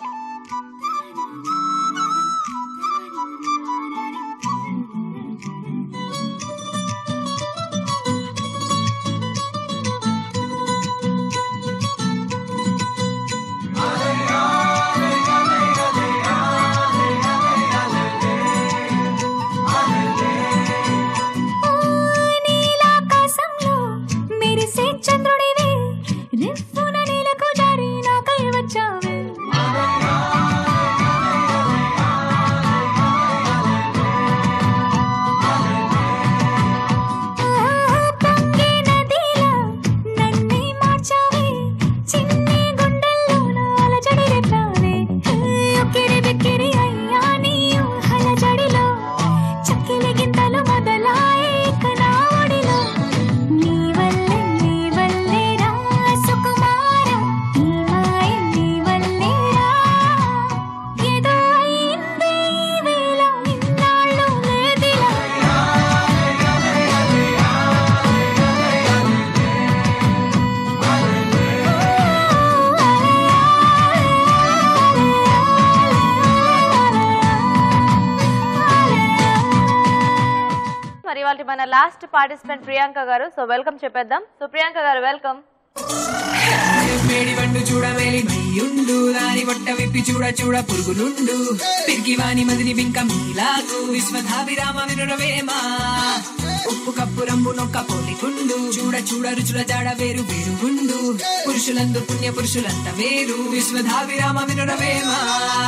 మన లాస్ట్ పార్టిసిపెంట్ ప్రియాంక గారు. సో వెల్కమ్ చెప్పేద్దాం. సో ప్రియాంక గారు, వెల్కమ్. మేడివండు చూడవేలి మయ్యుండు దాని కొట్ట విప్పి చూడ చూడ పురుగులుండు పిరికివాని మదిని బింక మీలాకు విశ్వధాభిరామ వినురవేమా ఉప్పు కప్పు రంబు నొక్క పోలికుండు చూడ చూడ రుచుల జాడ వేరు వేరుగుండు పురుషులందు పుణ్య పురుషులంత వేరు విశ్వధాభిరామ వినురవేమా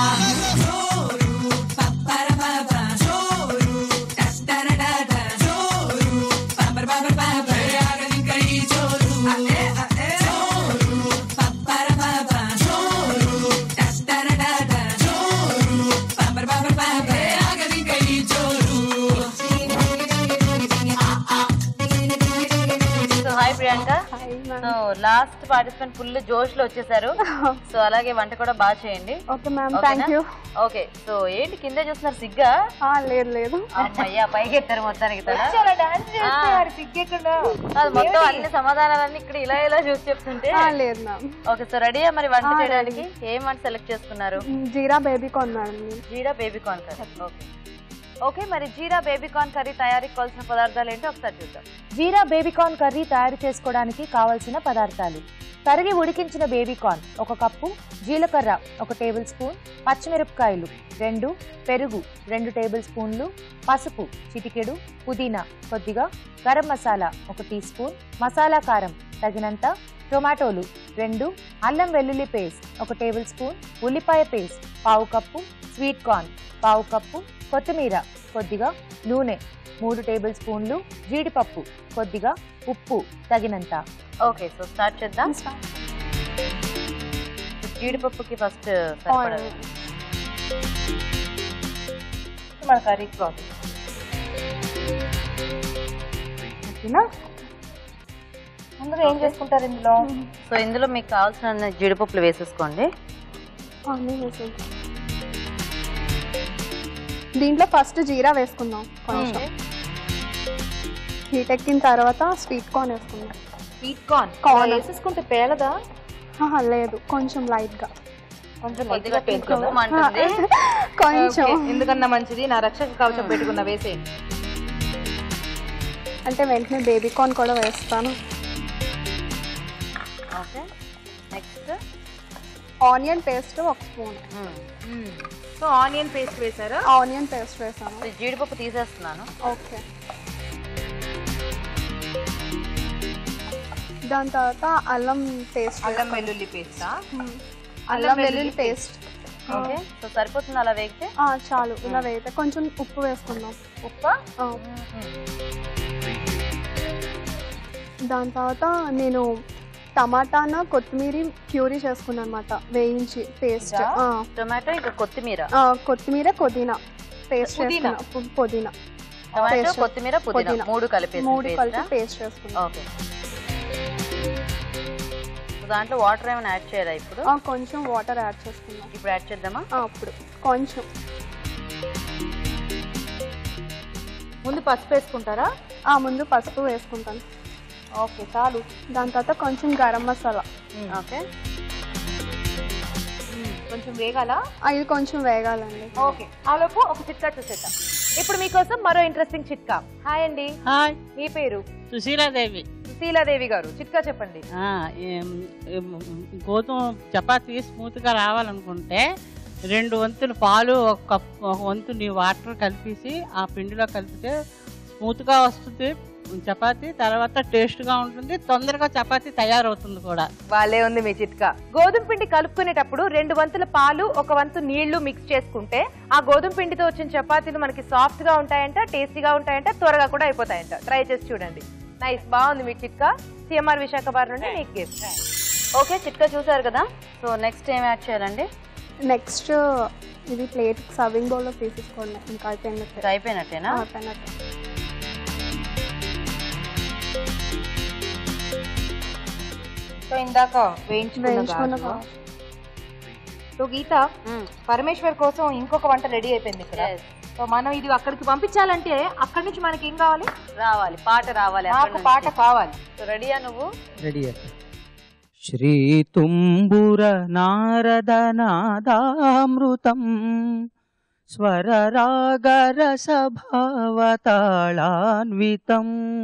లాస్ట్ పార్టిసిపెంట్ ఫుల్ జోష్ లో వచ్చేసారు. సో అలాగే వంట కూడా బాగా చేయండి. Okay ma'am, thank you. Okay, so ఏంటి కింద చూస్తున్నారు? సిగ్గా? లేదు లేదు. అమ్మయ్యా, పైకి ఎత్తారు మొత్తానికి. అది మొత్తం అన్ని సమాధానాలన్నీ ఇక్కడ ఇలా ఇలా చూసి చెప్తుంటే. లేదు మ్యామ్. ఓకే, సో రెడీయా మరి వంట చేయడానికి? ఏం వంట సెలెక్ట్ చేసుకున్నారు? Jeera baby corn madam. Jeera baby corn curry. Okay, okay, మరి జీరా బేబీకార్న్ కర్రీ తయారీకి కావాల్సిన పదార్థాలు ఏంటో ఒకసారి చూద్దాం. జీరా బేబీకార్న్ కర్రీ తయారు చేసుకోవడానికి కావలసిన పదార్థాలు: తరిగి ఉడికించిన బేబీకార్న్ ఒక కప్పు, జీలకర్ర ఒక టేబుల్ స్పూన్, పచ్చిమిరపకాయలు రెండు, పెరుగు రెండు టేబుల్ స్పూన్లు, పసుపు చిటికెడు, పుదీనా కొద్దిగా, గరం మసాలా ఒక టీ స్పూన్, మసాలా కారం తగినంత, టొమాటోలు రెండు, అల్లం వెల్లుల్లి పేస్ట్ ఒక టేబుల్ స్పూన్, ఉల్లిపాయ పేస్ట్ పావు కప్పు, స్వీట్ కార్న్ పావు కప్పు, కొత్తిమీర కొద్దిగా, నూనె మూడు టేబుల్ స్పూన్లు, జీడిపప్పు కొద్దిగా, ఉప్పు తగినంత. ఓకే, సో స్టార్ట్ చేద్దాం. జీడిపప్పుకి ఫస్ట్ సరిపడదు మన కర్రీ ప్రాసెస్. ఓకేనా, ముందుగా ఏం చేసుకుంటారు ఇందులో? సో ఇందులో మీకు కావాల్సిన జీడిపప్పులు వేసేసుకోండి. దీంట్లో ఫస్ట్ జీరా వేసుకుందాం కొంచెం. హీట్ ఎక్కిన తర్వాత స్వీట్ కార్న్ వేసుకుందాం. స్వీట్ కార్న్ కార్న్ వేసేసుకుంటే పేలదా? లేదు, కొంచెం లైట్ గా, కొంచెం కొద్దిగా పెట్టుకోమంటుంది. కొంచెం ఎందుకన్నా మంచిది, నా రక్షక కవచం పెట్టుకున్న వేసేయండి. అంటే వెంటనే బేబీ కార్న్ కూడా వేస్తాను. ఓకే, నెక్స్ట్ ఆనియన్ పేస్ట్ ఒక స్పూన్. సో ఆనియన్ పేస్ట్ వేసారా? ఆనియన్ పేస్ట్ వేసాను. జీడిపప్పు తీసేస్తున్నాను. ఓకే, దాని తర్వాత అల్లం పేస్ట్. అల్లం వెల్లుల్లి పేస్ట్. అల్లం వెల్లుల్లి పేస్ట్. ఓకే, సో సరిపోతుంది అలా వేగితే? చాలు, ఇలా వేగితే కొంచెం ఉప్పు వేసుకుందాం. ఉప్పు. దాని తర్వాత నేను టమాటాన కొత్తిమీర ప్యూరీ చేసుకున్నాను అనమాట, వేయించి పేస్ట్. టొమాటో ఇంకా కొత్తిమీర, కొత్తిమీర పుదీనా పేస్ట్ పుదీనా టొమాటో కొత్తిమీర పుదీనా మూడు కలిపి మూడు కలిపి పేస్ట్ చేసుకున్నాం. ఓకే, దాంట్లో వాటర్ ఏమైనా యాడ్ చేయాలా ఇప్పుడు? కొంచెం వాటర్ యాడ్ చేసుకున్నాం. ఇప్పుడు యాడ్ చేద్దామా? అప్పుడు కొంచెం. ముందు పసుపు వేసుకుంటారా? ముందు పసుపు వేసుకుంటాను. ఓకే, చాలు. దాని తర్వాత కొంచెం గరం మసాలా. ఓకే, కొంచెం వేగాల. ఇది కొంచెం వేగాలండి. ఓకే, ఆలోపు ఒక చిట్కా చూసేద్దాం. ఇప్పుడు మీకోసం మరో ఇంట్రెస్టింగ్ చిట్కా. హాయ్ అండి. హాయ్, మీ పేరు? సుశీలాదేవి. సుశీలాదేవి గారు, చిట్కా చెప్పండి. గోధుమ చపాతీ స్మూత్ గా రావాలనుకుంటే రెండు వంతులు పాలు, ఒక కప్ ఒక వంతు నీ వాటర్ కలిపేసి ఆ పిండిలో కలిపితే స్మూత్ గా వస్తుంది చపాతీ. తర్వాత టేస్ట్ గా ఉంటుంది, తొందరగా చపాతీ తయారవుతుంది కూడా. వాళ్ళే ఉంది మీ చిట్కా. గోధుమ పిండి కలుపుకునేటప్పుడు రెండు వంతుల పాలు, ఒక వంతు నీళ్లు మిక్స్ చేసుకుంటే ఆ గోధుమ పిండితో వచ్చిన చపాతీలు మనకి సాఫ్ట్ గా ఉంటాయంట, టేస్టీగా ఉంటాయంట, త్వరగా కూడా అయిపోతాయంట. ట్రై చేసి చూడండి. నైస్, బాగుంది మీ చిట్కా. సిఎంఆర్ విశాఖపట్నం నుండి మీకు గిఫ్ట్. ఓకే, చిట్కా చూసారు కదా. సో నెక్స్ట్ ఏం యాడ్ చేయాలండి? నెక్స్ట్ ఇది ప్లేట్ సర్వింగ్ బౌల్ లో తీసేసుకోండి. ఇంకా అయిపోయినట్టు. అయిపోయినట్టేనా? అయిపోయినట్టు. సో ఇందాక వేయించుకున్న సో గీత, పరమేశ్వర్ కోసం ఇంకొక వంట రెడీ అయిపోయింది ఇక్కడ. సో మనం ఇది అక్కడికి పంపించాలంటే అక్కడి నుంచి మనకి ఏం కావాలి? రావాలి, పాట రావాలి. నాకు పాట కావాలి. సో రెడీయా నువ్వు? రెడీ. శ్రీ తుంబుర నారద నాదామృతం స్వరరాగరసభావతాళాన్వితం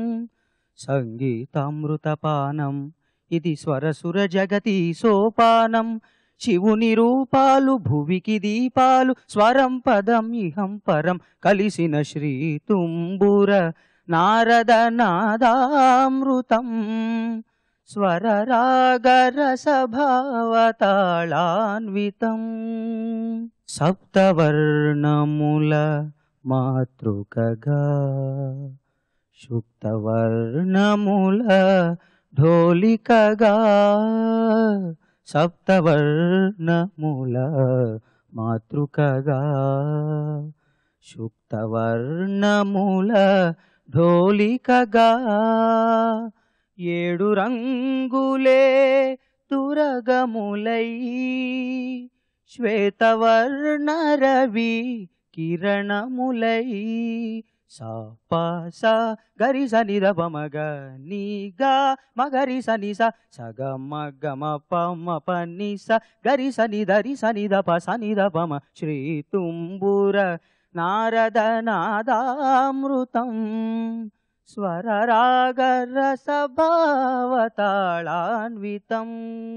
సంగీతామృతపానం ఇది స్వరసుర జగతి సోపానం శివుని రూపాలు భువికి దీపాలు స్వరం పదం ఇహం పరం కలిసిన శ్రీ తుంబుర నారద నాదామృతం స్వరరాగరసభావతాళాన్వితం సప్తవర్ణముల మాతృకగా శుక్తవర్ణముల ఢోలికగా సప్తవర్ణముల మాతృకగా శుక్తవర్ణముల ఢోలికగా ఏడు రంగులే తురగములై శ్వేతవర్ణ రవి కిరణములై సాపస గరి సని ద పమగ నీగా మగరి సని స సగ మగ మ పమ పని స గరి సని దరి సని ద ప సని ద పమ శ్రీ తుంబుర నారదనాదామృతం స్వరరాగరసభావతాళాన్వితం.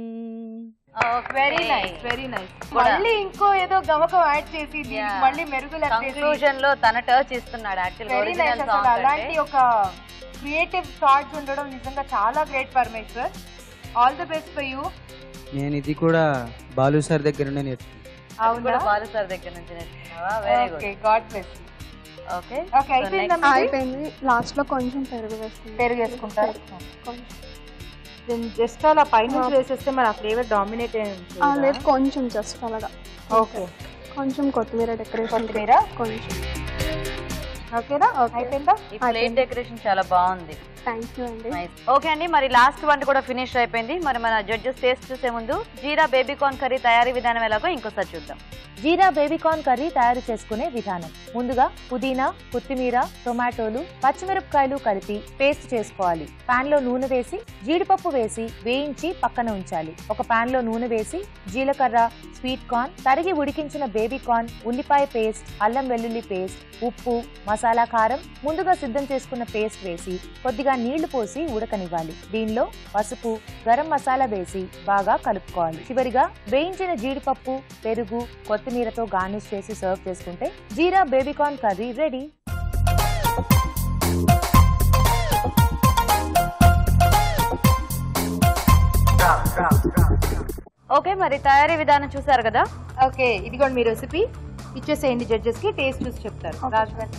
Very nice very nice. మళ్ళీ ఇంకో ఏదో గమకం యాడ్ చేసి దీనికి మళ్ళీ మెరుగులు కంక్లూజన్ లో తన టచ్ ఇస్తున్నాడు. Very nice. అసలు అలాంటి ఒక క్రియేటివ్ థాట్స్ ఉండడం నిజంగా చాలా great Parameshwar. All the best for you. నేను ఇది కూడా బాలు సార్ దగ్గర నుండి నేర్చుకున్నాను. అవునా? బాలు సార్ దగ్గర నుంచి నేర్చుకున్నావా? Very good. Okay, God bless. Okay okay, అయిపోయింది. అయిపోయింది. లాస్ట్ లో కొంచెం పెరుగు వేస్తుంది. పెరుగు వేసుకుంటారు. కొంచెం జస్ట్ అలా పైన వేసేస్తే మన ఫ్లేవర్ డామినేట్ లేదు, కొంచెం జస్ట్ అలాగా. ఓకే, కొంచెం కొత్తిమీర డెకరేషన్. కొత్తిమీర కొంచెం. ఓకేనా? అయిపోయిందా? ఈ ప్లేట్ డెకరేషన్ చాలా బాగుంది. థ్యాంక్ యూ అండి. ఓకే అండి, మరి లాస్ట్ వంట కూడా ఫినిష్ అయిపోయింది. మరి మన జడ్జెస్ టేస్ట్ చూసే ముందు జీరా బేబీకార్న్ కర్రీ తయారీ విధానం ఎలాగో ఇంకోసారి చూద్దాం. జీరా బేబీకార్న్ కర్రీ తయారు చేసుకునే విధానం. ముందుగా పుదీనా, కొత్తిమీర, టొమాటోలు, పచ్చిమిరపకాయలు కలిపి పేస్ట్ చేసుకోవాలి. పాన్ లో నూనె వేసి జీడిపప్పు వేసి వేయించి పక్కన ఉంచాలి. ఒక పాన్ లో నూనె వేసి జీలకర్ర, స్వీట్ కార్న్, తరిగి ఉడికించిన బేబీకార్న్, ఉల్లిపాయ పేస్ట్, అల్లం వెల్లుల్లి పేస్ట్, ఉప్పు, మసాలా కారం, ముందుగా సిద్ధం చేసుకున్న పేస్ట్ వేసి కొద్దిగా నీళ్లు పోసి ఉడకనివ్వాలి. దీనిలో పసుపు, గరం మసాలా వేసి బాగా కలుపుకోవాలి. చివరిగా వేయించిన జీడిపప్పు, పెరుగు, కొత్తిమీరతో గార్నిష్ చేసి సర్వ్ చేసుకుంటే jeera baby corn curry ready. Okay, మరి తయారీ విధానం చూసారు కదా. ఓకే, ఇదిగోండి మీ రెసిపీ. ఇచ్చేసేయండి జడ్జెస్ కి, టేస్ట్ చూసి చెప్తారు. రాజు గారు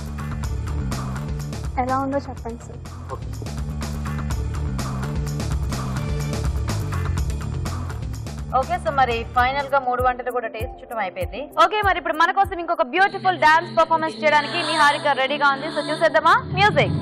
ఎలా ఉందో చెప్పండి సార్. ఓకే, సో మరి ఫైనల్ గా మూడు వంటలు కూడా టేస్ట్ చూడటం అయిపోయింది. ఓకే, మరి ఇప్పుడు మన కోసం ఇంకొక బ్యూటిఫుల్ డాన్స్ పర్ఫార్మెన్స్ చేయడానికి నిహారిక రెడీగా ఉంది. సో చూసేద్దామా? మ్యూజిక్.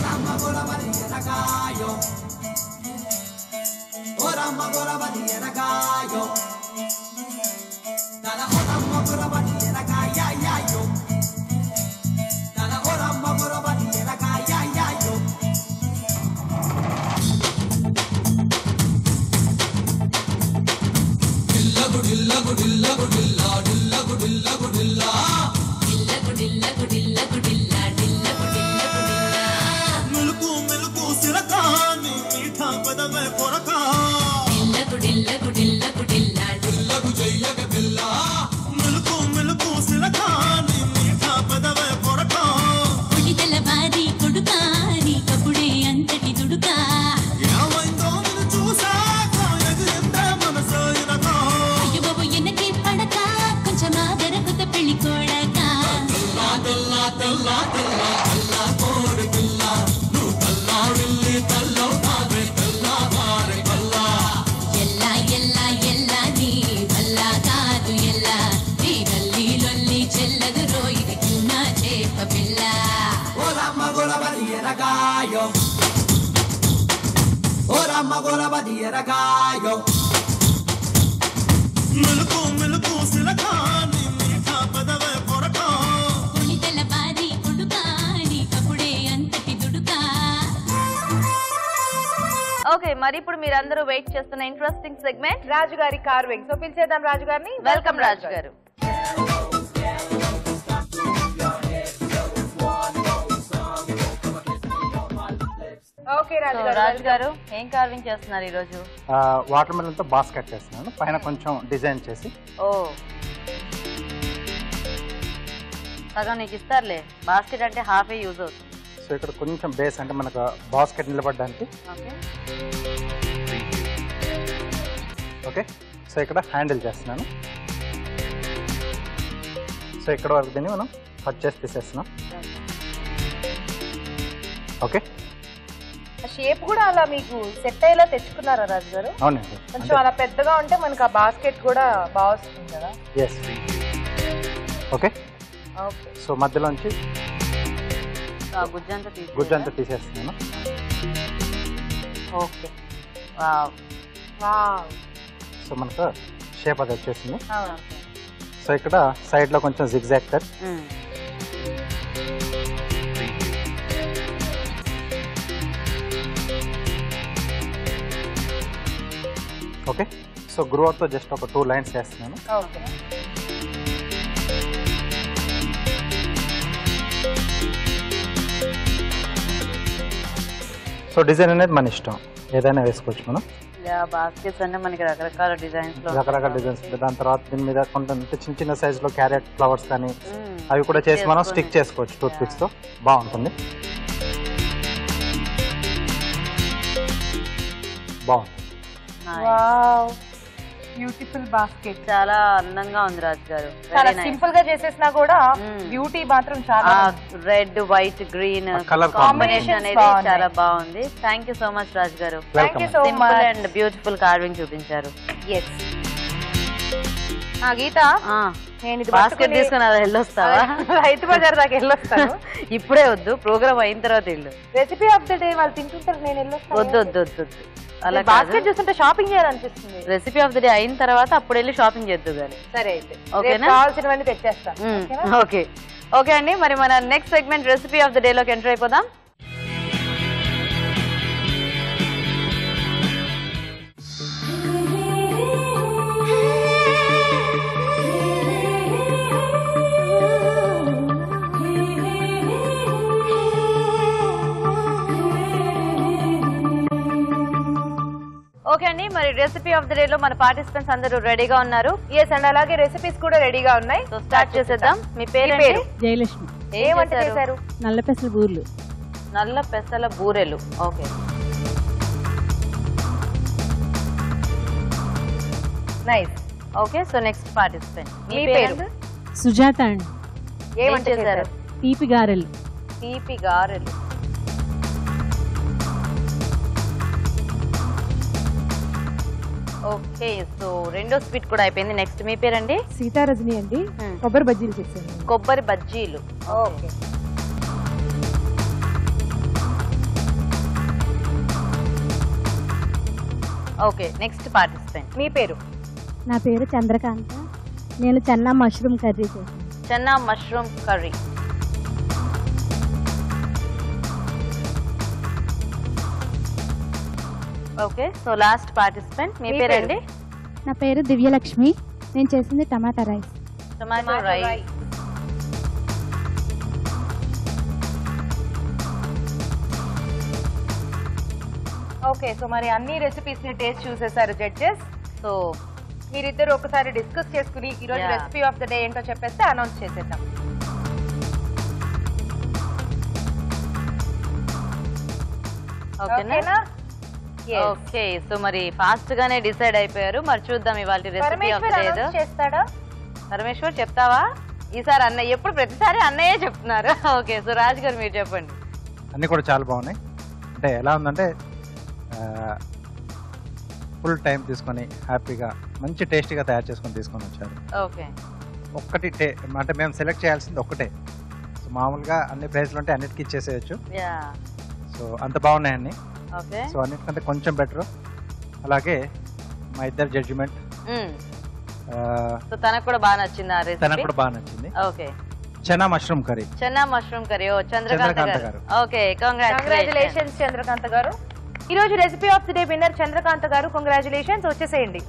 ఓకే, మరి ఇప్పుడు మీరందరూ వెయిట్ చేస్తున్న ఇంట్రెస్టింగ్ సెగ్మెంట్ రాజు గారి కార్వింగ్. సో పిలిచేద్దాం రాజు గారిని. వెల్కమ్ రాజు గారు. ఓకే రాజు గారు. రాజు గారు ఏం కార్వింగ్ చేస్తున్నారు ఈ రోజు? వాటర్ మెలన్ తో బాస్కెట్ చేస్తున్నాను, పైన కొంచెం డిజైన్ చేసి. ఓ, సగం నీకు ఇస్తారులే. బాస్కెట్ అంటే హాఫ్ ఏ యూజ్ అవుతుంది. సో ఇక్కడ కొంచెం బేస్ అంటే మనకు బాస్కెట్ నిలబడడానికి. ఓకే, సో ఇక్కడ హ్యాండిల్ చేస్తున్నాను. సో ఇక్కడ వరకు దీన్ని మనం కట్ చేసి తీసేస్తున్నాం. ఓకే, షేప్ కూడా అలా మీకు సెట్ అయ్యేలా తెచ్చుకున్నారా రాజు గారు? అవునండి, కొంచెం అలా పెద్దగా ఉంటే మనకు ఆ బాస్కెట్ కూడా బాగా వస్తుంది కదా. ఎస్. ఓకే, సో మధ్యలోంచి గుజ్జంతా గుజ్జంతా తీసేస్తున్నాను. Okay, wow wow. సో మనకు షేప్ అది వచ్చేసింది. సో ఇక్కడ సైడ్ లో కొంచెం జిగ్జాగ్ కట్. ఓకే, సో గ్రూవర్తో జస్ట్ ఒక టూ లైన్స్ వేస్తున్నాను. ఓకే, సో డిజైన్ అనేది మన ఇష్టం, ఏదైనా వేసుకోవచ్చు మనం. బాస్కెట్స్ అంటే మనకి రకరకాల డిజైన్స్ రకరకాల డిజైన్స్ ఉంటాయి. దాని తర్వాత దీని మీద కొంత చిన్న చిన్న సైజ్ లో క్యారెట్ ఫ్లవర్స్ కానీ అవి కూడా చేసి మనం స్టిక్ చేసుకోవచ్చు టూత్ పిక్స్ తో, బాగుంటుంది. బాగుంది. బ్యూటిఫుల్ బాస్కెట్, చాలా అందంగా ఉంది రాజు గారు. చాలా సింపుల్ గా చేసేసినా కూడా బ్యూటీ మాత్రం చాలా. Red white green colour combination అనేది చాలా బాగుంది. Thank you so much Raju గారు. Thank you so much. Simple and beautiful carving చూపించారు. ఎస్ గీత, నేను ఇది బాస్కెట్ తీసుకుని అలా వెళ్ళొస్తావా? రైతు బజార్ దాకా వెళ్ళొస్తాను. ఇప్పుడే వద్దు, ప్రోగ్రామ్ అయిన తర్వాత వెళ్ళు. రెసిపీ ఆఫ్ ద డే వాళ్ళు తింటుంటారు, నేను వెళ్ళొస్తాను. వద్దు వద్దు వద్దు వద్దు, అలా బాస్కెట్ చూస్తుంటే షాపింగ్ చేయాలనిపిస్తుంది. రెసిపీ ఆఫ్ ద డే అయిన తర్వాత అప్పుడు వెళ్ళి షాపింగ్ చేద్దు కానీ. సరే అయితే ఓకేనా? కావాల్సినవన్నీ తెచ్చేస్తాను. ఓకే ఓకే అండి, మరి మన next segment recipe of the day లోకి ఎంటర్ అయిపోదాం. ఓకే అండి, మరి రెసిపీ ఆఫ్ ద డే లో మన పార్టిసిపెంట్స్ అందరూ రెడీగా ఉన్నారు. ఎస్ అండ్ అలాగే రెసిపీస్ కూడా రెడీగా ఉన్నాయి. సో స్టార్ట్ చేసేద్దాం. మీ పేరు? జయలక్ష్మి. ఏం వంట చేశారు? నల్ల పెసల బూరెలు. నల్ల పెసల బూరెలు. Okay nice. Okay, so next participant మీ పేరు? సుజాత అండి. ఏం వంట చేశారు? తీపి గారెలు. తీపి గారెలు. ఓకే, సో రెండో స్వీట్ కూడా అయిపోయింది. నెక్స్ట్ మీ పేరండి? సీతారజని అండి. కొబ్బరి బజ్జీలు చేశాను. కొబ్బరి బజ్జీలు. ఓకే ఓకే, నెక్స్ట్ పార్టిసిపెంట్ మీ పేరు? నా పేరు చంద్రకాంత. నేను చెన్నా మష్రూమ్ కర్రీ చేశాను. Chenna mushroom curry. Okay, so last participant మీ పేరండి? నా పేరు దివ్యలక్ష్మి. నేను చేసింది tomato rice. Tomato rice. Okay, so మరి అన్ని రెసిపీస్ ని టేస్ట్ చూసేసారు జడ్జెస్. సో మీరిద్దరు ఒకసారి డిస్కస్ చేసుకుని ఈ రోజు రెసిపీ ఆఫ్ ద డే ఏంటో చెప్పేస్తే అనౌన్స్ చేసేద్దాం. ఓకేనా? ఓకే, సో మరి ఫాస్ట్ గానే డిసైడ్ అయిపోయారు. మరి చూద్దాం ఇవాళ రెసిపీ ఆఫ్ ద డే ఏదో. చేస్తాడా పరమేశ్వర్? చెప్తావా ఈసారి? అన్నయ్య ఎప్పుడు ప్రతిసారి అన్నయ్యే చెప్తున్నారు. ఓకే, సో రాజు గారు మీరు చెప్పండి. అన్నీ కూడా చాలా బాగున్నాయి. అంటే ఎలా ఉందంటే ఫుల్ టైం తీసుకొని హ్యాపీగా మంచి టేస్టీగా తయారు చేసుకొని తీసుకొని వచ్చారు. ఓకే, ఒక్కటి టే అంటే మేము సెలెక్ట్ చేయాల్సింది ఒక్కటే. సో మామూలుగా అన్ని ప్రైస్లు ఉంటే అన్నిటికీ ఇచ్చేసేయచ్చు. సో అంత బాగున్నాయండి. ఓకే, సో అన్నిటికంటే కొంచెం బెటర్. అలాగే మా ఇద్దరు జడ్జిమెంట్ సో తనకు కూడా బాగా నచ్చింది ఆ రెసిపీ. తనకు కూడా బాగా నచ్చింది. Okay, chenna mushroom curry. Chenna mushroom curry. Oh Chandrakanth గారు. ఓకే, కంగ్రాచులేషన్స్ చంద్రకాంత్ గారు. ఈ రోజు recipe of the day winner Chandrakanth గారు. కంగ్రాచులేషన్స్. వచ్చేసేయండి.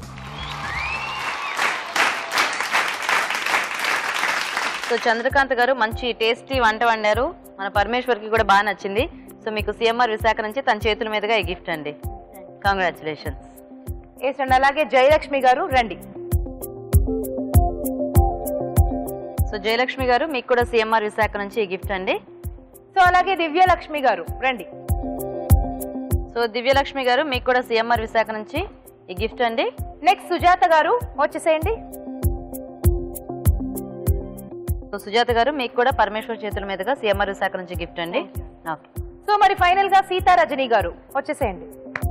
సో చంద్రకాంత్ గారు మంచి టేస్టీ వంట వండారు. మన పరమేశ్వర్ కి కూడా బాగా నచ్చింది. సో మీకు సిఎంఆర్ విశాఖ నుంచి తన చేతుల మీదుగా ఈ గిఫ్ట్ అండి. కంగ్రాచులేషన్స్. అండ్ అలాగే జయలక్ష్మి గారు రండి. సో జయలక్ష్మి గారు మీకు కూడా సిఎంఆర్ విశాఖ నుంచి ఈ గిఫ్ట్ అండి. సో అలాగే దివ్యలక్ష్మి గారు రండి. సో దివ్యలక్ష్మి గారు మీకు కూడా సిఎంఆర్ విశాఖ నుంచి ఈ గిఫ్ట్ అండి. నెక్స్ట్ సుజాత గారు వచ్చేసేయండి. సో సుజాత గారు మీకు కూడా పరమేశ్వర్ చేతుల మీదుగా సిఎంఆర్ విశాఖ నుంచి గిఫ్ట్ అండి. ఓకే, సో మరి ఫైనల్ గా సీతారజని గారు వచ్చేసేయండి.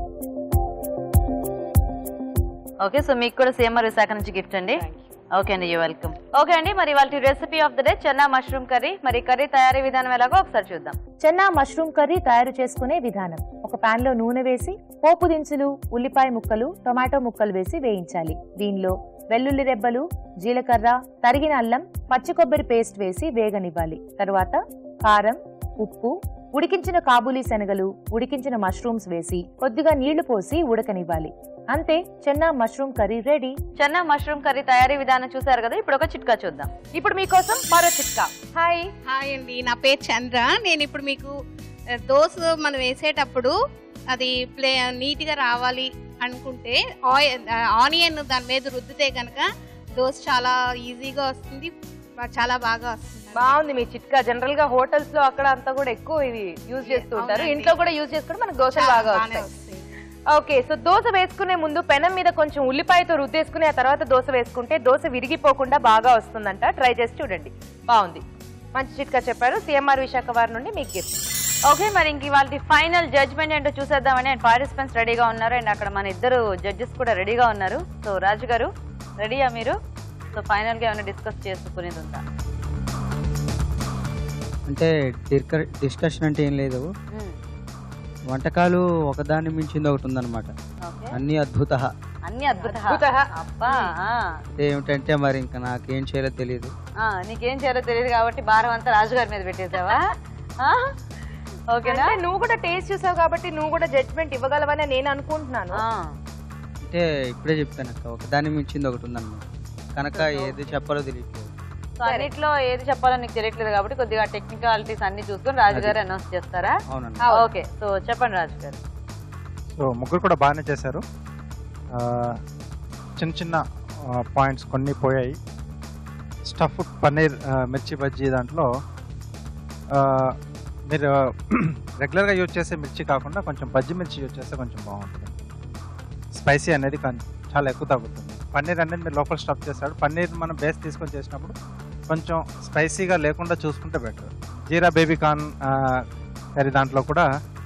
ఓకే, సో మీకు కూడా సిఎంఆర్ విశాఖ నుంచి గిఫ్ట్ అండి. ఓకే అండి, యూ వెల్కమ్. ఓకే అండి, మరి వాళ్ళ recipe of the day chenna mushroom curry. మరి కర్రీ తయారీ విధానం ఎలాగో ఒకసారి చూద్దాం. చెన్నా మష్రూమ్ కర్రీ తయారు చేసుకునే విధానం. ఒక పాన్ లో నూనె వేసి పోపు దినుసులు, ఉల్లిపాయ ముక్కలు, టొమాటో ముక్కలు వేసి వేయించాలి. దీనిలో వెల్లుల్లి రెబ్బలు, జీలకర్ర, తరిగిన అల్లం, పచ్చి కొబ్బరి పేస్ట్ వేసి వేగనివ్వాలి. తరువాత కారం, ఉప్పు, ఉడికించిన కాబూలీ శనగలు, ఉడికించిన మష్రూమ్స్ వేసి కొద్దిగా నీళ్లు పోసి ఉడకనివ్వాలి. అంతే, chana mushroom curry ready. Chana mushroom curry తయారీ విధానం చూసారు కదా. ఇప్పుడు ఒక చిట్కా చూద్దాం. ఇప్పుడు మీకోసం మరో చిట్కా. హాయ్ హాయ్ అండి, నా పేరు చంద్ర. నేను ఇప్పుడు మీకు దోశ మనం వేసేటప్పుడు అది ప్లే నీట్గా రావాలి అనుకుంటే ఆయిల్ ఆనియన్ దాని మీద రుద్దితే కనుక దోశ చాలా ఈజీగా వస్తుంది, చాలా బాగా వస్తుంది. బాగుంది మీ చిట్కా. జనరల్ గా హోటల్స్ లో అక్కడ అంతా కూడా ఎక్కువ ఇది యూజ్ చేస్తూ ఉంటారు, ఇంట్లో కూడా యూజ్ చేసుకుంటే మనకు దోశలు బాగా వస్తాయి. ఓకే, సో దోశ వేసుకునే ముందు పెనం మీద కొంచెం ఉల్లిపాయతో రుద్దేసుకుని ఆ తర్వాత దోశ వేసుకుంటే దోశ విరిగిపోకుండా బాగా వస్తుందంట. ట్రై చేసి చూడండి, బాగుంది. మంచి చిట్కా చెప్పారు. సిఎంఆర్ విశాఖ వారి నుండి మీకు గిఫ్ట్. ఓకే, మరి ఇంక వాళ్ళ ఫైనల్ జడ్జ్మెంట్ ఏంటో చూసేద్దామని అండ్ పార్టిసిపెంట్స్ రెడీగా ఉన్నారు అండ్ అక్కడ మన ఇద్దరు జడ్జెస్ కూడా రెడీగా ఉన్నారు. సో రాజు గారు రెడీయా మీరు? సో ఫైనల్ గా ఏమైనా డిస్కస్ చేసుకునేది ఉందా? అంటే డిస్కషన్ అంటే ఏం లేదు, వంటకాలు ఒకదాన్ని మించింది ఒకటి ఉందన్నమాట. అన్ని అద్భుత అన్ని అద్భుత అబ్బా. అంటే ఏమిటంటే మరి ఇంకా నాకేం చేయాలో తెలియదు. నీకేం చేయాలో తెలియదు కాబట్టి భారం అంతా రాజుగారి మీద పెట్టేసావా? ఓకేనా, నువ్వు కూడా టేస్ట్ చూసావు కాబట్టి నువ్వు కూడా జడ్జ్మెంట్ ఇవ్వగలవని నేను అనుకుంటున్నాను. అంటే ఇప్పుడే చెప్పాను అక్క, ఒకదాన్ని మించింది ఒకటి ఉందన్నమాట. కనుక ఏది చెప్పాలో తెలియట్లేదు. సో అన్నిట్లో ఏది చెప్పాలో నీకు తెలియట్లేదు కాబట్టి కొద్దిగా టెక్నికాలిటీస్ అన్ని చూసుకొని రాజుగారు అనౌన్స్ చేస్తారా? అవునండి. ఓకే, సో చెప్పండి రాజుగారు. సో ముగ్గురు కూడా బాగానే చేశారు. చిన్న చిన్న పాయింట్స్ కొన్ని పోయాయి. స్టఫ్ పన్నీర్ మిర్చి బజ్జీ దాంట్లో మీరు రెగ్యులర్గా యూజ్ చేసే మిర్చి కాకుండా కొంచెం బజ్జీ మిర్చి యూజ్ చేస్తే కొంచెం బాగుంటుంది. స్పైసీ అనేది చాలా ఎక్కువ తగ్గుతుంది. పన్నీర్ అనేది మీరు లోపల స్టఫ్ చేస్తాడు. పన్నీర్ మనం బేస్ తీసుకొని చేసినప్పుడు కొంచెం స్పైసీగా లేకుండా చూసుకుంటే బెటర్. జీరా బేబీకార్న్ కర్రీ దాంట్లో కూడా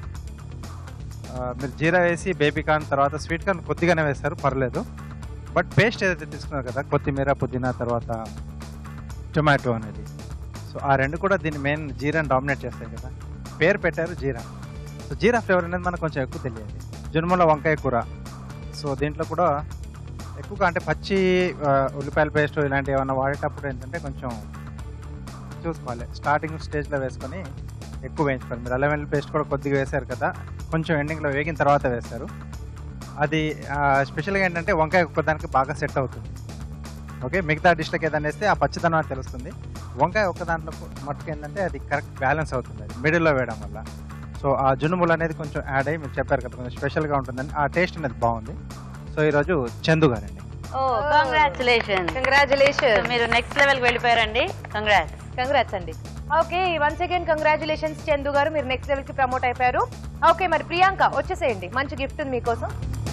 మీరు జీరా వేసి బేబీకార్న్ తర్వాత స్వీట్ కార్న్ కొద్దిగానే వేస్తారు, పర్లేదు. బట్ పేస్ట్ ఏదైతే తీసుకున్నారు కదా, కొత్తిమీర పుదీనా తర్వాత టొమాటో అనేది, సో ఆ రెండు కూడా దీన్ని మెయిన్ జీరాని డామినేట్ చేస్తాయి కదా. పేరు పెట్టారు జీరా. సో జీరా ఫ్లేవర్ అనేది మనకు కొంచెం ఎక్కువ తెలియాలి. జున్ముల వంకాయ కూర, సో దీంట్లో కూడా ఎక్కువగా అంటే పచ్చి ఉల్లిపాయల పేస్ట్ ఇలాంటివి ఏమైనా వాడేటప్పుడు ఏంటంటే కొంచెం చూసుకోవాలి. స్టార్టింగ్ స్టేజ్లో వేసుకొని ఎక్కువ వేయించుకోవాలి. మీరు అల్లం వెల్లుల్లి పేస్ట్ కూడా కొద్దిగా వేశారు కదా, కొంచెం ఎండింగ్లో వేగిన తర్వాత వేస్తారు. అది స్పెషల్గా ఏంటంటే వంకాయ ఒక్కదానికి బాగా సెట్ అవుతుంది. ఓకే, మిగతా డిష్లకి ఏదైనా వేస్తే ఆ పచ్చిదనం అని తెలుస్తుంది. వంకాయ ఒక్క దాంట్లో మట్టుకు ఏంటంటే అది కరెక్ట్ బ్యాలెన్స్ అవుతుంది, అది మిడిల్లో వేయడం వల్ల. సో ఆ జున్నుములు అనేది కొంచెం యాడ్ అయ్యి మీరు చెప్పారు కదా కొంచెం స్పెషల్గా ఉంటుందని, ఆ టేస్ట్ అనేది బాగుంది. సో ఈరోజు చందు గారండి. ఓ కంగ్రాచులేషన్ కంగ్రాచులేషన్ మీరు నెక్స్ట్ లెవెల్కి వెళ్ళిపోయారండి. కంగ్రాట్స్ కంగ్రాట్స్ అండి. Okay, once again congratulations Chandu garu, మీరు నెక్స్ట్ లెవెల్ కి ప్రమోట్ అయిపోయారు. ఓకే, మరి ప్రియాంక వచ్చేసేయండి, మంచి గిఫ్ట్ ఉంది మీకోసం.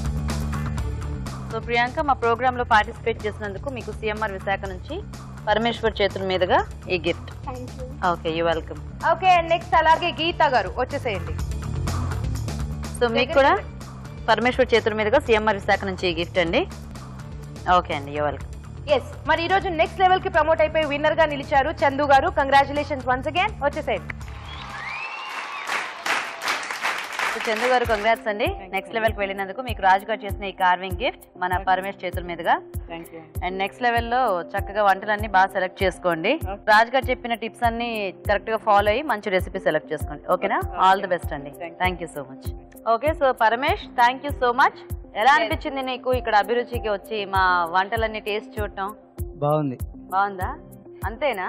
సో ప్రియాంక, మా ప్రోగ్రామ్ లో పార్టిసిపేట్ చేసినందుకు మీకు సిఎంఆర్ విశాఖ నుంచి పరమేశ్వర్ చేతుల మీదుగా ఈ gift. Okay, you welcome. Okay, next అలాగే గీత గారు వచ్చేసేయండి. సో మీకు కూడా పరమేశ్వర్ చేతుల మీదుగా సిఎంఆర్ విశాఖ నుంచి ఈ గిఫ్ట్ అండి. ఓకే అండి, యూ వెల్కమ్. ఎస్, మరి ఈ రోజు నెక్స్ట్ లెవెల్ కి ప్రమోట్ అయిపోయి విన్నర్ గా నిలిచారు చందు గారు. కంగ్రాచులేషన్స్ వన్స్ అగైన్, వచ్చేసేయండి. చందు గారు కంగ్రాట్స్ అండి. నెక్స్ట్ లెవెల్ కి వెళ్ళినందుకు మీకు రాజు గారు చేసిన ఈ కార్వింగ్ గిఫ్ట్ మన పరమేష్ చేతుల మీదుగా. అండ్ నెక్స్ట్ లెవెల్లో చక్కగా వంటలన్నీ బాగా సెలెక్ట్ చేసుకోండి. రాజు గారు చెప్పిన టిప్స్ అన్ని కరెక్ట్ గా ఫాలో అయ్యి మంచి రెసిపీ సెలెక్ట్ చేసుకోండి. ఓకేనా? ఆల్ ది బెస్ట్ అండి. Thank you so much. Okay, so Paramesh thank you so much. ఎలా అనిపించింది నీకు ఇక్కడ అభిరుచికి వచ్చి మా వంటలన్నీ టేస్ట్ చూడటం? బాగుంది. బాగుందా? అంతేనా?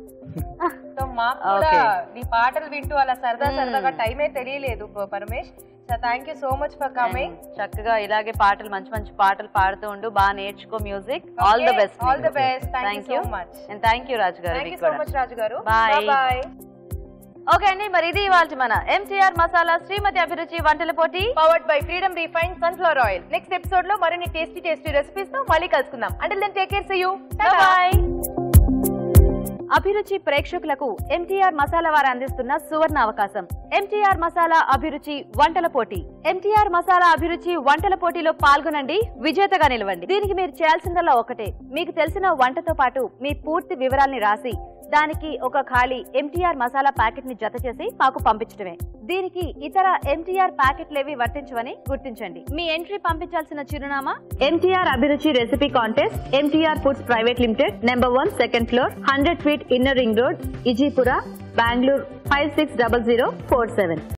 నీ పాటలు వింటూ అలా సరదా సరదాగా టైమే తెలియలేదు Paramesh. So thank you so much for coming. చక్కగా ఇలాగే పాటలు మంచి మంచి పాటలు పాడుతూ ఉండు, బాగా నేర్చుకో music. All the best. All the best. Thank you so much. And thank you Raju గారు. Thank you so much Raju garu. Bye bye. Okay అండి, మరి ఇది ఇవాళ మన ఎంటీఆర్ మసాలా శ్రీమతి అభిరుచి వంటల పోటీ powered by freedom refined sunflower oil. Next episode లో మరిన్ని టేస్టీ టేస్టీ రెసిపీస్ తో మళ్ళీ కలుసుకుందాం. Until then take care, see you. Bye. Abhiruchi ప్రేక్షకులకు ఎంటీఆర్ మసాలా వారు అందిస్తున్న సువర్ణ అవకాశం. ఎంటీఆర్ మసాలా అభిరుచి వంటల పోటీ. ఎంటీఆర్ మసాలా అభిరుచి వంటల పోటీలో పాల్గొనండి, విజేతగా నిలవండి. దీనికి మీరు చేయాల్సిందల్లా ఒకటే, మీకు తెలిసిన వంటతో పాటు మీ పూర్తి వివరాల్ని రాసి దానికి ఒక ఖాళీ ఎంటీఆర్ మసాలా ప్యాకెట్ ని జత చేసి మాకు పంపించడమే. దీనికి ఇతర ఎంటీఆర్ ప్యాకెట్లేవి వర్తించవని గుర్తించండి. మీ ఎంట్రీ పంపించాల్సిన చిరునామా MTR Abhiruchi recipe contest, MTR foods private limited, number one, second floor, hundred feet inner ring road, Ejipura, Bengaluru five six double zero four seven.